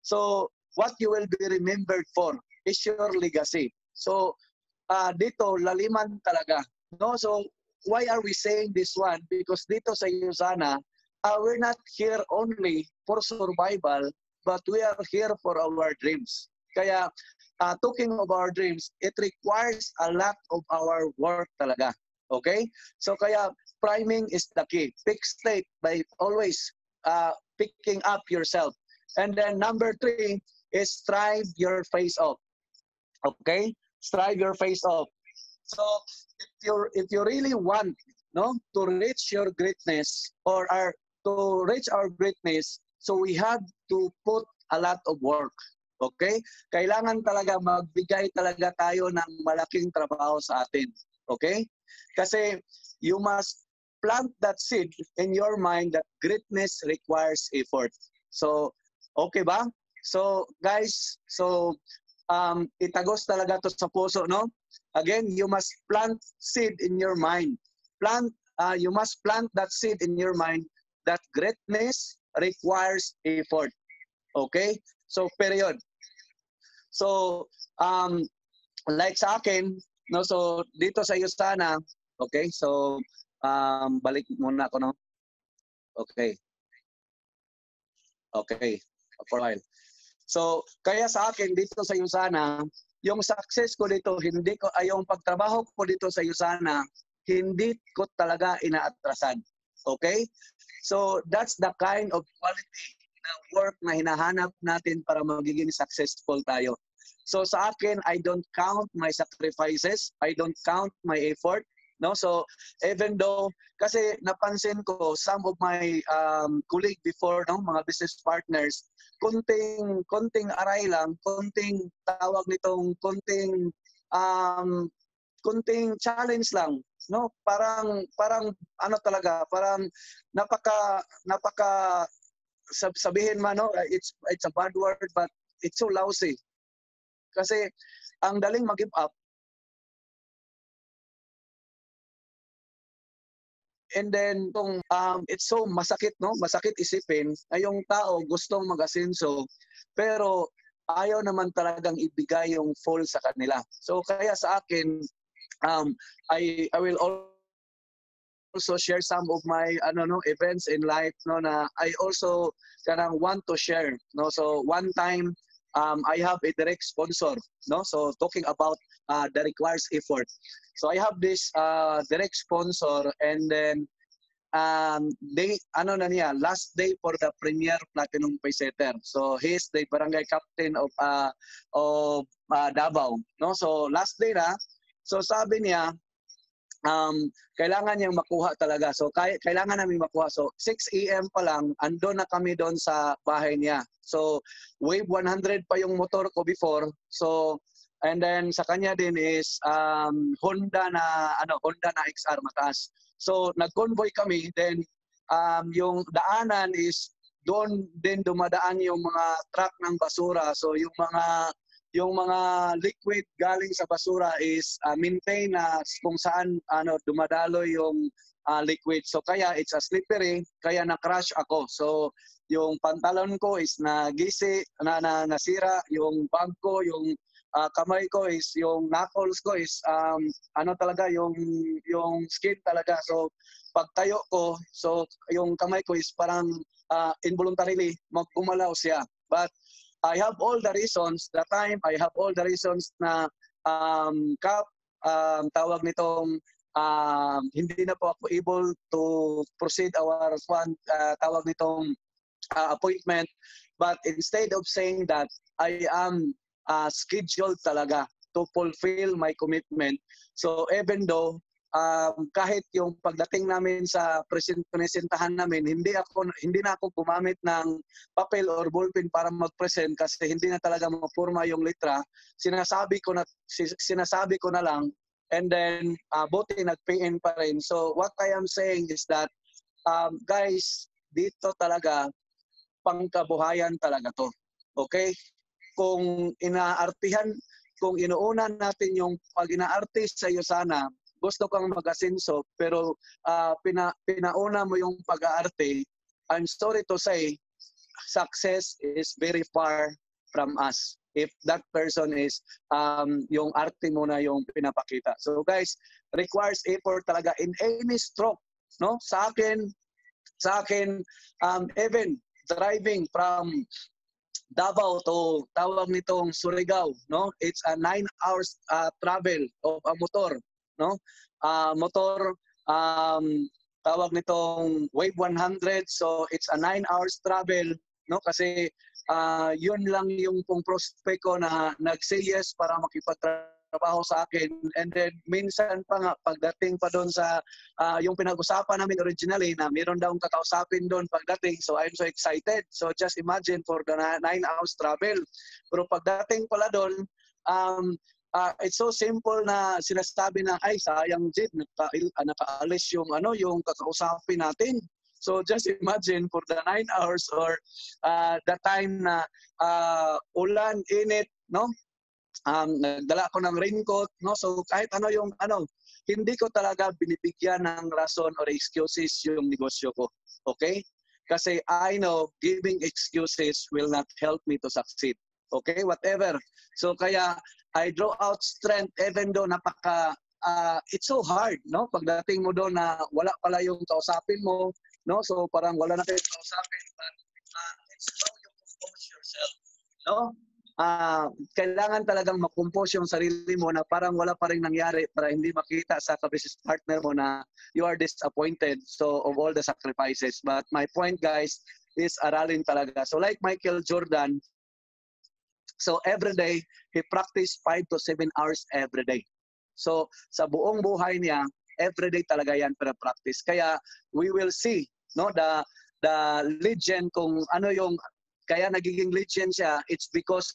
So what you will be remembered for is your legacy. So uh, dito laliman talaga, no. So why are we saying this one? Because dito sa USANA, Uh, we're not here only for survival, but we are here for our dreams. Kaya, uh, talking of our dreams, it requires a lot of our work talaga. Okay? So kaya, priming is the key. Pick state by always uh, picking up yourself. And then number three is strive your face off. Okay? Strive your face off. So if you if you really want, no, to reach your greatness or our to reach our greatness, so we have to put a lot of work. Okay? Kailangan talaga magbigay talaga tayo ng malaking trabaho sa atin. Okay? Kasi you must plant that seed in your mind that greatness requires effort. So, okay ba? So, guys, so um, itagos talaga to sa puso, no? Again, you must plant seed in your mind. Plant, uh, you must plant that seed in your mind that greatness requires effort. Okay? So, period. So, um, like sa akin, no, so dito sa USANA, okay, so, um, balik muna ako, no? Okay. Okay, for a while. So, kaya sa akin dito sa USANA, yung success ko dito, hindi ko, ay yung pagtrabaho ko dito sa USANA, hindi ko talaga inaatrasan. Okay? So, that's the kind of quality na work na hinahanap natin para magiging successful tayo. So, sa akin, I don't count my sacrifices. I don't count my effort. No? So, even though, kasi napansin ko, some of my um, colleague before, no, mga business partners, konting, konting aray lang, konting tawag nitong, konting, um, konting challenge lang. No, parang parang ano talaga, parang napaka napaka sab sabihin man, no, it's it's a bad word but it's so lousy. Kasi ang daling mag-give up. And then tong um it's so masakit, no? Masakit isipin na yung tao gustong mag-asenso pero ayaw naman talagang ibigay yung full sa kanila. So kaya sa akin Um, I I will also share some of my ano no events in life no na I also kanang want to share no. So one time um, I have a direct sponsor no. So talking about uh, that requires effort. So I have this uh, direct sponsor and then um, they ano na niya last day for the Premier Platinum Paysetter. So he's the barangay captain of uh, of uh, Davao no. So last day na. So sabi niya, um, kailangan niyang makuha talaga. So kay, kailangan namin makuha. So six A M pa lang, ando na kami doon sa bahay niya. So wave one hundred pa yung motor ko before. So And then sa kanya din is um, Honda na ano Honda na X R mataas. So nag-convoy kami, then um, yung daanan is doon din dumadaan yung mga truck ng basura. So yung mga yung mga liquid galing sa basura is uh, maintain na kung saan ano dumadalo yung uh, liquid. So kaya it's a slippery, kaya na-crash ako. So yung pantalon ko is nagisi, na, na nasira, yung bag ko, yung uh, kamay ko is, yung knuckles ko is um, ano talaga, yung yung skin talaga. So pagtayo ko, so yung kamay ko is parang uh, involuntarily magkumalaw siya. But I have all the reasons, the time, I have all the reasons na um, Kap, um, tawag nitong um, hindi na po ako able to proceed our one, uh, tawag nitong uh, appointment. But instead of saying that, I am uh, scheduled talaga to fulfill my commitment. So even though um, kahit yung pagdating namin sa present presentahan namin, hindi ako hindi na ako gumamit ng papel or ballpen para mag-present kasi hindi na talaga mapurma yung litra. Sinasabi ko na sinasabi ko na lang, and then uh, buti nag-P N pa rin. So what I am saying is that um, guys, dito talaga pangkabuhayan talaga to. Okay? Kung inaartihan, kung inuuna natin yung pag inaarte sa iyo sana, gusto kang mag-asenso, pero uh, pina, pinauna mo yung pag-aarte, I'm sorry to say, success is very far from us. If that person is, um, yung arte mo na yung pinapakita. So guys, requires effort talaga in any stroke. No? Sa akin, sa akin, um, even driving from Davao to tawag nitong Surigao, no? It's a nine hours uh, travel of a motor, no? Uh, motor um, tawag nitong Wave one hundred, so it's a nine hours travel, no? Kasi uh, yun lang yung pong prospect ko na nag-say yes para makipagtrabaho sa akin. And then minsan pa nga pagdating pa doon sa uh, yung pinag-usapan namin originally na meron daw kakausapin doon pagdating, so I'm so excited. So just imagine for the nine hours travel. Pero pagdating pala doon, um, uh, it's so simple na sinasabi na ay sayang Jid, naka, uh, nakaalis yung ano yung kakausapin natin. So just imagine for the nine hours or uh, the time na uh, ulan, init, no? Um, nagdala ako ng raincoat, no? So kahit ano yung ano, hindi ko talaga binibigyan ng rason or excuses yung negosyo ko. Okay? Kasi I know giving excuses will not help me to succeed. Okay? Whatever. So kaya I draw out strength even though napaka uh, it's so hard, no? Pagdating mo doon na wala pala yung kausapin mo, no? So parang wala na tayong kausapin, but uh, it's how you compose yourself, no? Uh, kailangan talagang makompose yung sarili mo na parang wala pa rin nangyari para hindi makita sa ka-business partner mo na you are disappointed so of all the sacrifices. But my point guys is aralin talaga. So like Michael Jordan, so every day he practiced five to seven hours every day. So sa buong buhay niya, every day talaga yan para practice. Kaya we will see, no, the the legend kung ano yung kaya nagiging legend siya, it's because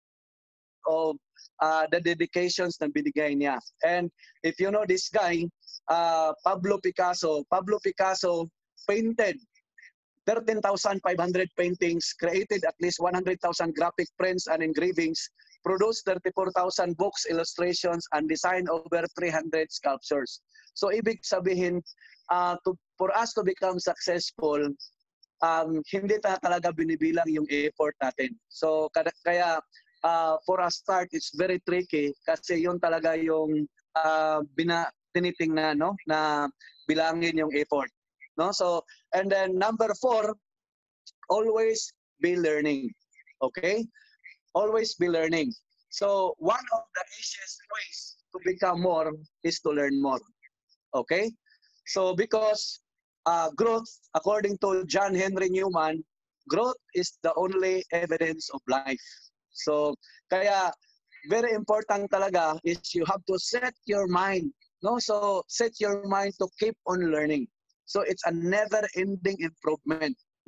of uh, the dedications na binigay niya. And if you know this guy, uh, Pablo Picasso, Pablo Picasso painted thirteen thousand five hundred paintings, created at least one hundred thousand graphic prints and engravings, produced thirty-four thousand books, illustrations, and designed over three hundred sculptures. So ibig sabihin, uh, to, for us to become successful, Um, hindi ta talaga binibilang yung effort natin. So kaya uh, for a start, it's very tricky kasi yun talaga yung uh, bina, tinitingnan, no? Na bilangin yung effort. No? So, and then number four, always be learning. Okay? Always be learning. So one of the easiest ways to become more is to learn more. Okay? So because Uh, growth, according to John Henry Newman, growth is the only evidence of life. So, kaya very important talaga is you have to set your mind, no? So, set your mind to keep on learning. So, it's a never-ending improvement. No?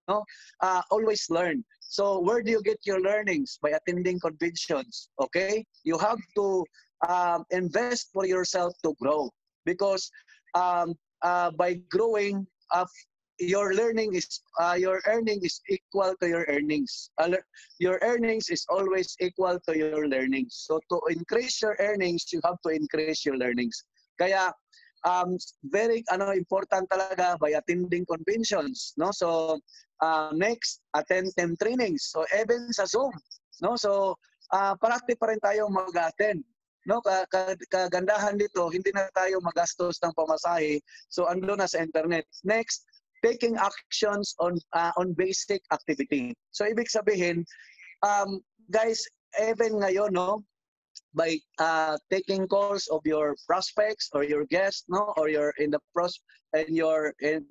no? Uh, always learn. So where do you get your learnings? By attending conventions, okay? You have to um, invest for yourself to grow, because um, uh, by growing, uh, your learning is uh, your earning is equal to your earnings. Uh, your earnings is always equal to your learnings. So to increase your earnings, you have to increase your learnings. Kaya um, very ano important talaga by attending conventions, no? So uh, next, attend them trainings. So even sa Zoom, no? So uh, parati pa rin tayo mag-attend. No, kagandahan dito, hindi na tayo magastos ng pamasahe. So ando na sa internet. Next, taking actions on uh, on basic activity. So ibig sabihin, um, guys, even ngayon, no, by uh, taking calls of your prospects or your guests, no, or your in the pros and your in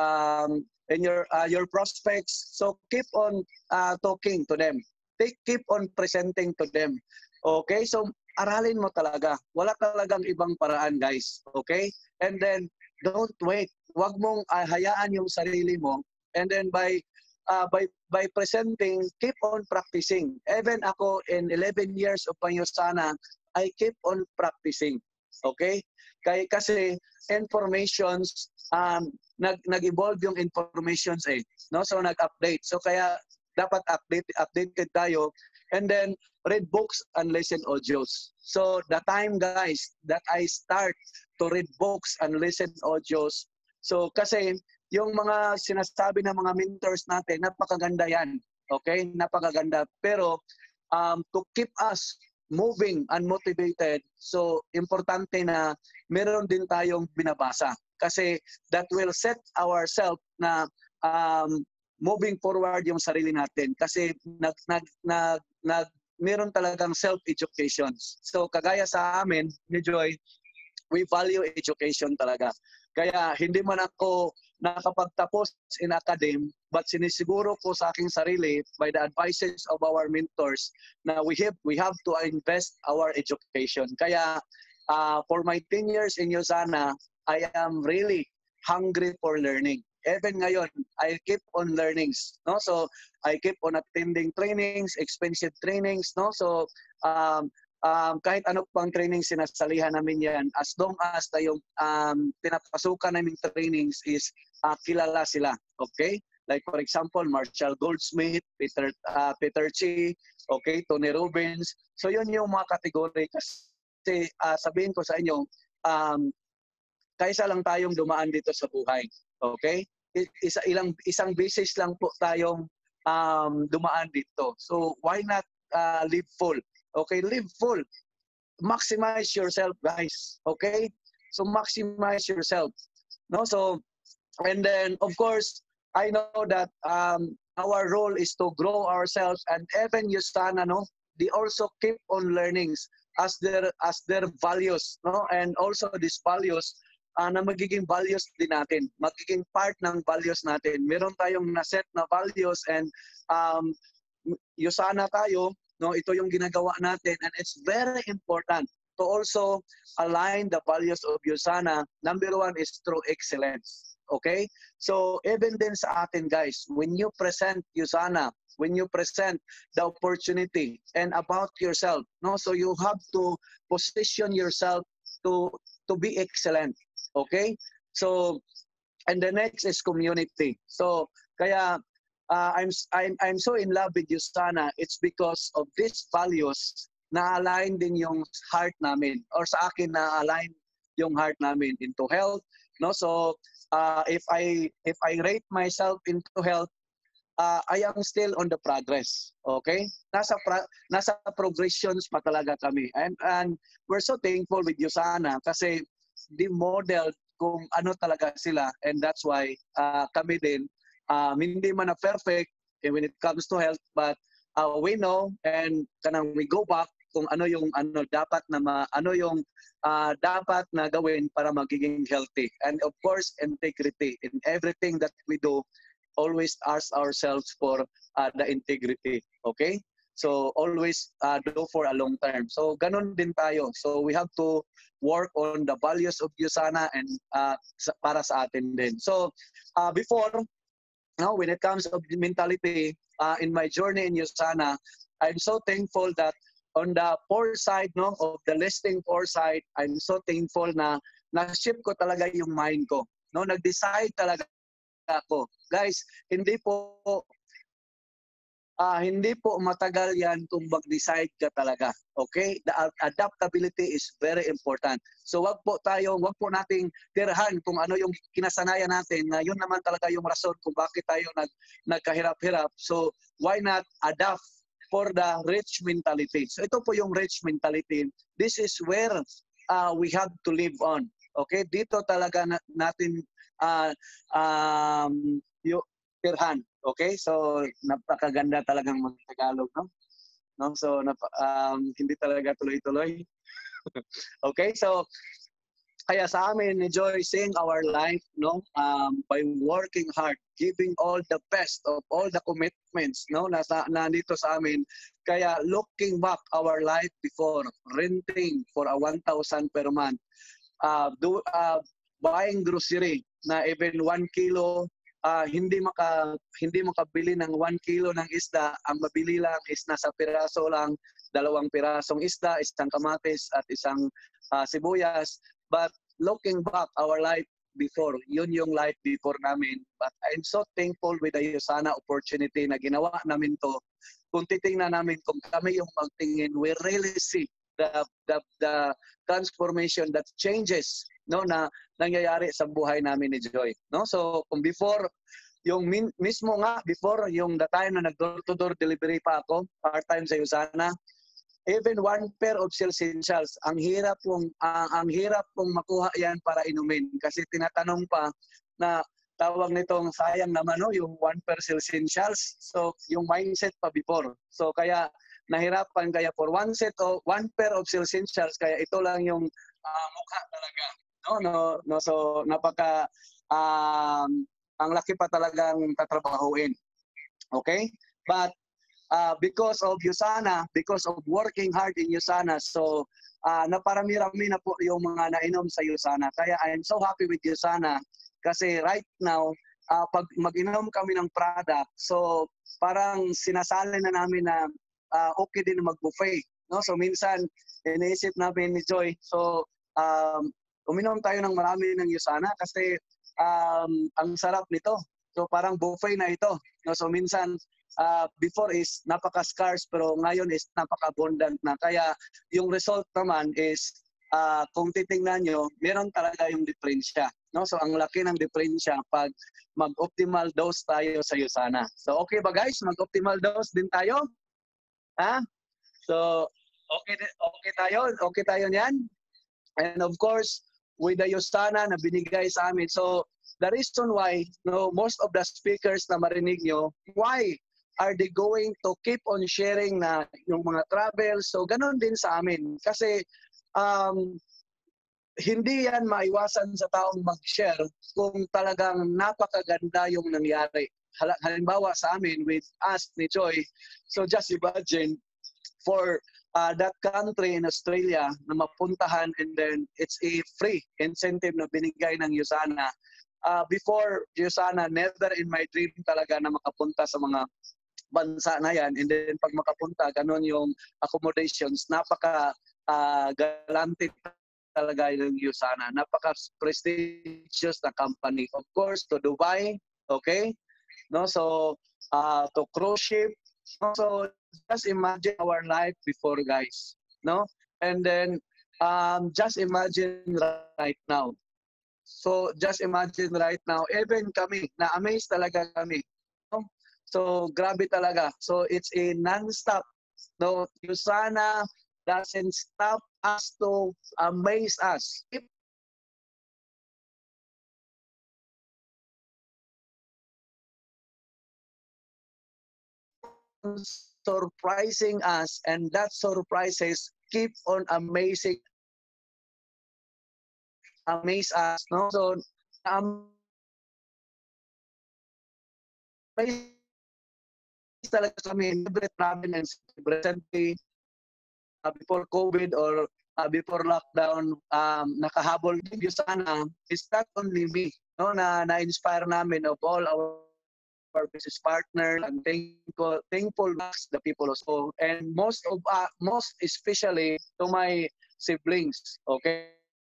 um in your uh, your prospects. So keep on uh, talking to them. Take keep on presenting to them. Okay, so aralin mo talaga. Wala talagang ibang paraan, guys. Okay, and then don't wait. Huwag mong uh, hayaan yung sarili mo. And then by uh, by by presenting, keep on practicing. Even ako in eleven years of Panyosana, I keep on practicing. Okay? Kaya kasi informations um nag nag-evolve yung informations eh, no? So nag-update. So kaya dapat update updated tayo, and then read books and listen audios. So the time, guys, that I start to read books and listen audios, so kasi yung mga sinasabi ng mga mentors natin, napakaganda yan. Okay? Napakaganda. Pero um, to keep us moving and motivated, so importante na meron din tayong binabasa. Kasi that will set ourselves na um, moving forward yung sarili natin. Kasi nag, nag, nag, nag, meron talagang self-education. So kagaya sa amin, ni Joy, we value education talaga. Kaya hindi man ako nakapagtapos in academe, but sinisiguro ko sa aking sarili by the advices of our mentors na we have we have to invest our education. Kaya uh, for my ten years in Yosana, I am really hungry for learning. Even ngayon, I keep on learnings, no? So I keep on attending trainings, expensive trainings, no? So um, um, kahit ano pang training sinasalihan namin yan, as long as tayong um, pinapasukan namin trainings is uh, kilala sila, okay? Like for example, Marshall Goldsmith, Peter uh, Peter Chi, okay, Tony Robbins. So yun yung mga kategory. Kasi uh, sabihin ko sa inyo, um, kaysa lang tayong dumaan dito sa buhay. Okay? Isa ilang isang beses lang po tayong um, dumaan dito. So why not uh, live full? Okay, live full. Maximize yourself, guys. Okay? So maximize yourself. No? So and then of course, I know that um, our role is to grow ourselves, and even Yosana, no, they also keep on learnings as their as their values, no, and also these values uh, na magiging values din natin, magiging part ng values natin. Meron tayong na-set na values, and um, Yosana tayo, no, ito yung ginagawa natin, and it's very important to also align the values of Yosana. Number one is through excellence. Okay? So even din sa atin, guys, when you present Yosana, when you present the opportunity and about yourself, no, so you have to position yourself to to be excellent. Okay? So and the next is community. So kaya uh, I'm I'm I'm so in love with Yosana. It's because of these values na align din yung heart namin, or sa akin na align yung heart namin into health, no? So uh, if I if I rate myself into health, uh, I am still on the progress. Okay? Nasa pra, nasa progressions pa talaga kami. And and we're so thankful with Yosana kasi the model kung ano talaga sila, and that's why uh, kami din um, hindi man na perfect when it comes to health, but uh, we know and kanang we go back kung ano yung ano dapat na ma, ano yung uh, dapat na gawin para magiging healthy. And of course, integrity in everything that we do. Always ask ourselves for uh, the integrity. Okay? So always uh, do for a long term. So ganun din tayo. So we have to work on the values of Yosana and uh, para sa atin din. So uh, before Now, when it comes to mentality, uh, in my journey in USANA, I'm so thankful that on the foresight, no, of the listing foresight, I'm so thankful na na-shift ko talaga yung mind ko. No, nag-decide talaga ako. Guys, hindi po uh, hindi po matagal yan kung mag-decide ka talaga. Okay? The adaptability is very important. So wag po tayo, wag po nating tirahan kung ano yung kinasanayan natin na yun naman talaga yung rason kung bakit tayo nag nagkahirap-hirap. So why not adapt for the rich mentality? So ito po yung rich mentality. This is where uh, we have to live on. Okay? Dito talaga na, natin uh, um, yung tirhan. Okay? So, napakaganda talagang mag-Tagalog, no? No? So, nap um, hindi talaga tuloy-tuloy. Okay? So, kaya sa amin, enjoy seeing our life, no? Um, by working hard, giving all the best of all the commitments, no? Nasa, nandito sa amin. Kaya, looking back our life before, renting for a one thousand per month, uh, do, uh, buying grocery na even one kilo, Uh, hindi maka hindi makabili ng one kilo ng isda, ang mabili lang is nasa piraso lang, dalawang pirasong isda, isang kamatis at isang uh, sibuyas. But looking back our life before, yun yung life before namin. But I'm so thankful with the USANA opportunity na ginawa namin to. Kung titingnan namin, kung kami yung magtingin, we really see the the the transformation that changes, no, na nangyayari sa buhay namin ni Joy, no? So kung before yung min, mismo nga before yung the time na nag-door to door delivery pa ako part-time sa USANA, even one pair of essentials, ang hirap pong uh, ang hirap pong makuha yan para inumin kasi tinatanong pa na tawag nitong sayang naman, no, yung one pair essentials. So yung mindset pa before, so kaya nahirapan, kaya for one set of one pair of essentials, kaya ito lang yung uh, mukha talaga, no, no, no. So napaka um, ang laki pa talagang tatrabahuin. Okay? But uh, because of USANA, because of working hard in USANA, so uh, naparami-rami na po yung mga nainom sa USANA. Kaya I'm so happy with USANA kasi right now, uh, pag mag-inom kami ng product, so parang sinasali na namin na uh, okay din mag-buffet. No? So minsan, iniisip namin ni Joy, so um, uminom tayo ng marami ng USANA kasi um, ang sarap nito. So parang buffet na ito. No? So minsan, uh, before is napaka-scarce pero ngayon is napaka-abundant na. Kaya yung result naman is uh, kung titingnan nyo, meron talaga yung diferensya. No? So ang laki ng diferensya pag mag-optimal dose tayo sa USANA. So okay ba guys? Mag-optimal dose din tayo? Ha? So okay, okay tayo? Okay tayo niyan? And of course, with the USANA na binigay sa amin. So, the reason why, no, most of the speakers na marinig nyo, why are they going to keep on sharing na yung mga travel? So, ganun din sa amin. Kasi, um, hindi yan maiwasan sa taong mag-share kung talagang napakaganda yung nangyari. Halimbawa sa amin with us ni Joy, so just imagine for Uh, that country in Australia na mapuntahan, and then it's a free incentive na binigay ng USANA. Uh, before USANA, never in my dream talaga na makapunta sa mga bansa na yan. And then pag makapunta, ganun yung accommodations. Napaka uh, galante talaga yung USANA. Napaka prestigious na company. Of course, to Dubai, okay? No, so uh, to cruise ship. So just imagine our life before, guys, no? And then um, just imagine right now. So just imagine right now, even kami, na-amaze talaga kami. No? So grabe talaga. So it's a non-stop. No, USANA doesn't stop us to amaze us. If surprising us, and that surprises keep on amazing amaze us, no? So um talaga kami every travel and recently uh, before COVID or uh, before lockdown, um, nakahabol din USANA. It's not only me, no, na na-inspire namin of all our our business partners, and thankful, thankful the people also, and most of uh, most especially to my siblings. Okay.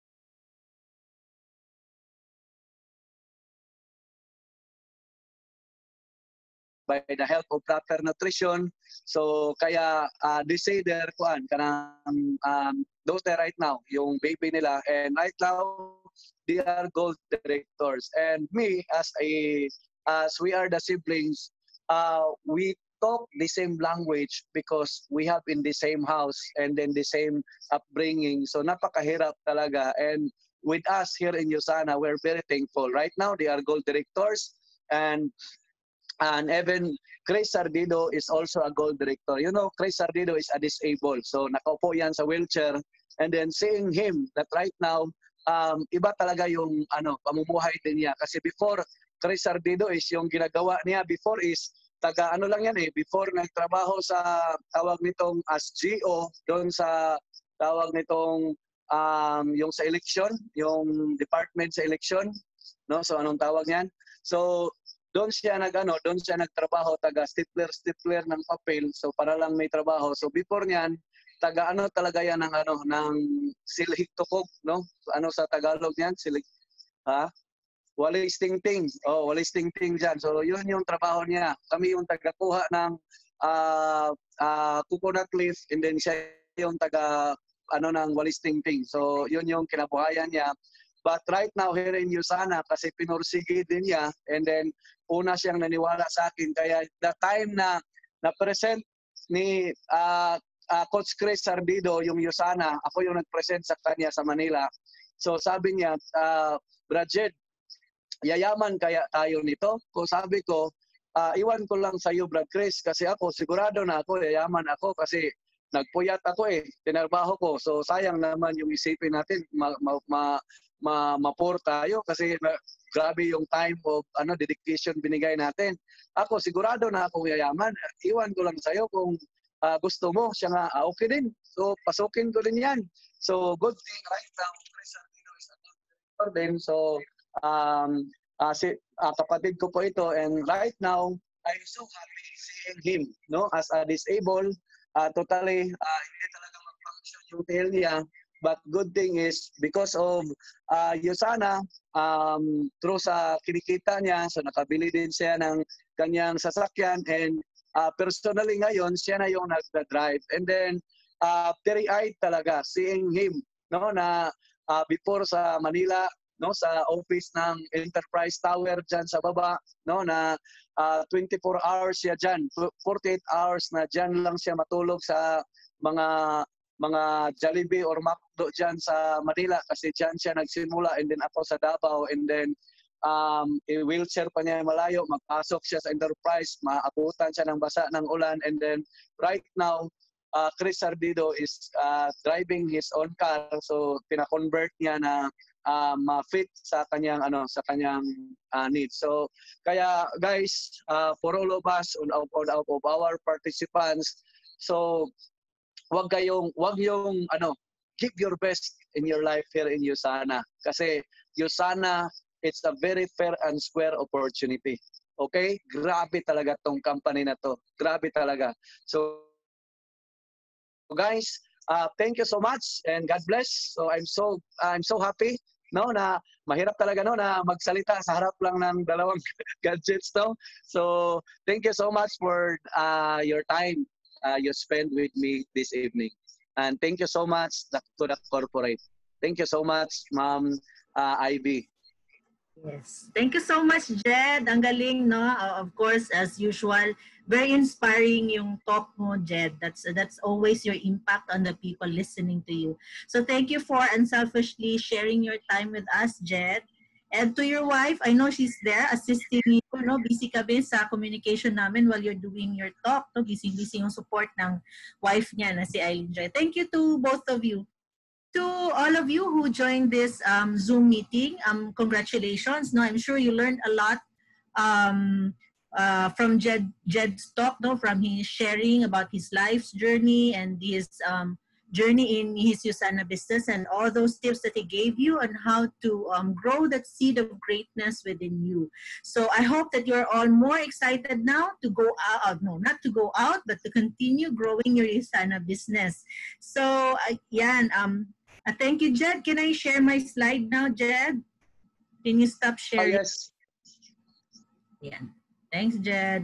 By the help of proper nutrition. So kaya uh, they say their kuan kanang um, those there right now, yung baby nila, and right now they are gold directors. And me as a as we are the siblings, uh, we talk the same language because we have in the same house and then the same upbringing. So napakahirap talaga. And with us here in Yusana, we're very thankful. Right now they are gold directors, and and even Chris Sardido is also a gold director. You know, Chris Sardido is a disabled. So nakaupo yan sa wheelchair. And then seeing him that right now, um, iba talaga yung ano, pamumuhay din niya. Kasi before, Chris Sardido is yung ginagawa niya before is taga ano lang yan eh. Before nagtrabaho sa tawag nitong as G O, doon sa tawag nitong um, yung sa election, yung department sa election. No? So anong tawag niyan? So doon siya nagano, doon siya nagtrabaho taga stapler stapler ng papel, so para lang may trabaho. So before niyan, taga ano talaga yan ng ano ng silhig tukog, no? So, ano sa Tagalog niyan? Silhig ha? Walis tingting. Oh, walis tingting diyan. So yun yung trabaho niya. Kami yung taga-kuha ng uh, uh, coconut leaf, and then siya yung taga ano ng walis tingting. So yun yung kinabuhayan niya. But right now here in Yusana, kasi pinursige din niya, and then una siyang naniwala sa akin. Kaya the time na na-present ni uh, uh, Coach Chris Sardido yung Yusana, ako yung nag-present sa kanya sa Manila. So sabi niya, uh, Brad, yayaman kaya tayo nito? Ko sabi ko, uh, iwan ko lang sa iyo, Brad Chris, kasi ako sigurado na ako, yayaman ako kasi nagpuyat ako eh, tinarbaho ko. So sayang naman yung isipin natin, ma, ma, ma, ma, mapur tayo kasi na, grabe yung time of ano dedication binigay natin. Ako sigurado na ako yayaman. Iwan ko lang sa iyo kung uh, gusto mo. Siya nga, ah, okay din. So pasukin ko din yan. So good thing right now, Chris Sardido is a good director din. So um, uh, si, uh, kapatid ko po ito, and right now, I'm so happy seeing him, no, as a disabled. Uh, totally, uh, hindi talaga mag-function yung tail niya. But good thing is, because of uh, Yusana, um, through sa kinikita niya, so nakabili din siya ng kanyang sasakyan, and uh, personally ngayon, siya na yung nagda-drive. And then, uh, teary-eyed talaga, seeing him, no, na uh, before sa Manila, no, sa office ng Enterprise Tower dyan sa baba, no, na uh, twenty-four hours siya dyan, forty-eight hours na dyan lang siya matulog sa mga mga Jollibee or McDo dyan sa Manila, kasi dyan siya nagsimula, and then ako sa Davao, and then um, i-wheelchair pa niya malayo, magpasok siya sa Enterprise, maabutan siya ng basa ng ulan, and then right now, uh, Chris Sardido is uh, driving his own car, so pina-convert niya na uh, ma-fit sa kanyang ano sa kanyang uh, needs. So kaya guys, uh, for all of us, on, on, on of our participants, so wag kayong wag yung ano, give your best in your life here in Yusana, kasi Yusana, it's a very fair and square opportunity. Okay? Grabe talaga tong company na to. Grabe talaga. So guys, uh, thank you so much and God bless. So I'm so I'm so happy, no, na mahirap talaga, no, na magsalita sa harap lang ng dalawang gadgets, no. So thank you so much for uh, your time uh, you spent with me this evening, and thank you so much to the corporate. Thank you so much, Ma'am uh, Ivy. Yes. Thank you so much, Jed. Ang galing, no? Uh, of course, as usual, very inspiring yung talk mo, Jed. That's that's always your impact on the people listening to you. So thank you for unselfishly sharing your time with us, Jed. And to your wife, I know she's there assisting you, no? Busy ka din sa communication namin while you're doing your talk, no? Busy-busy yung support ng wife niya na si Eileen Joy. Thank you to both of you. To all of you who joined this um, Zoom meeting, um, congratulations. No, I'm sure you learned a lot um, uh, from Jed, Jed's talk, no, from his sharing about his life's journey and his um, journey in his USANA business and all those tips that he gave you on how to um, grow that seed of greatness within you. So I hope that you're all more excited now to go out, no, not to go out, but to continue growing your USANA business. So uh, yan, um, uh, thank you, Jed. Can I share my slide now, Jed? Can you stop Oh, sharing? yes. Yeah. Thanks, Jed.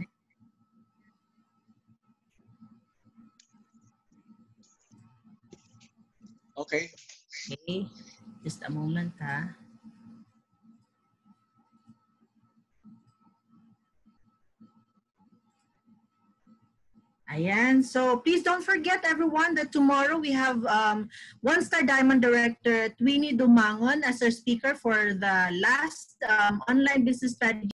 Okay. Okay. Just a moment, ha. Ayan. So please don't forget, everyone, that tomorrow we have um, one-star diamond director Twinnie Dumangon as our speaker for the last um, online business strategy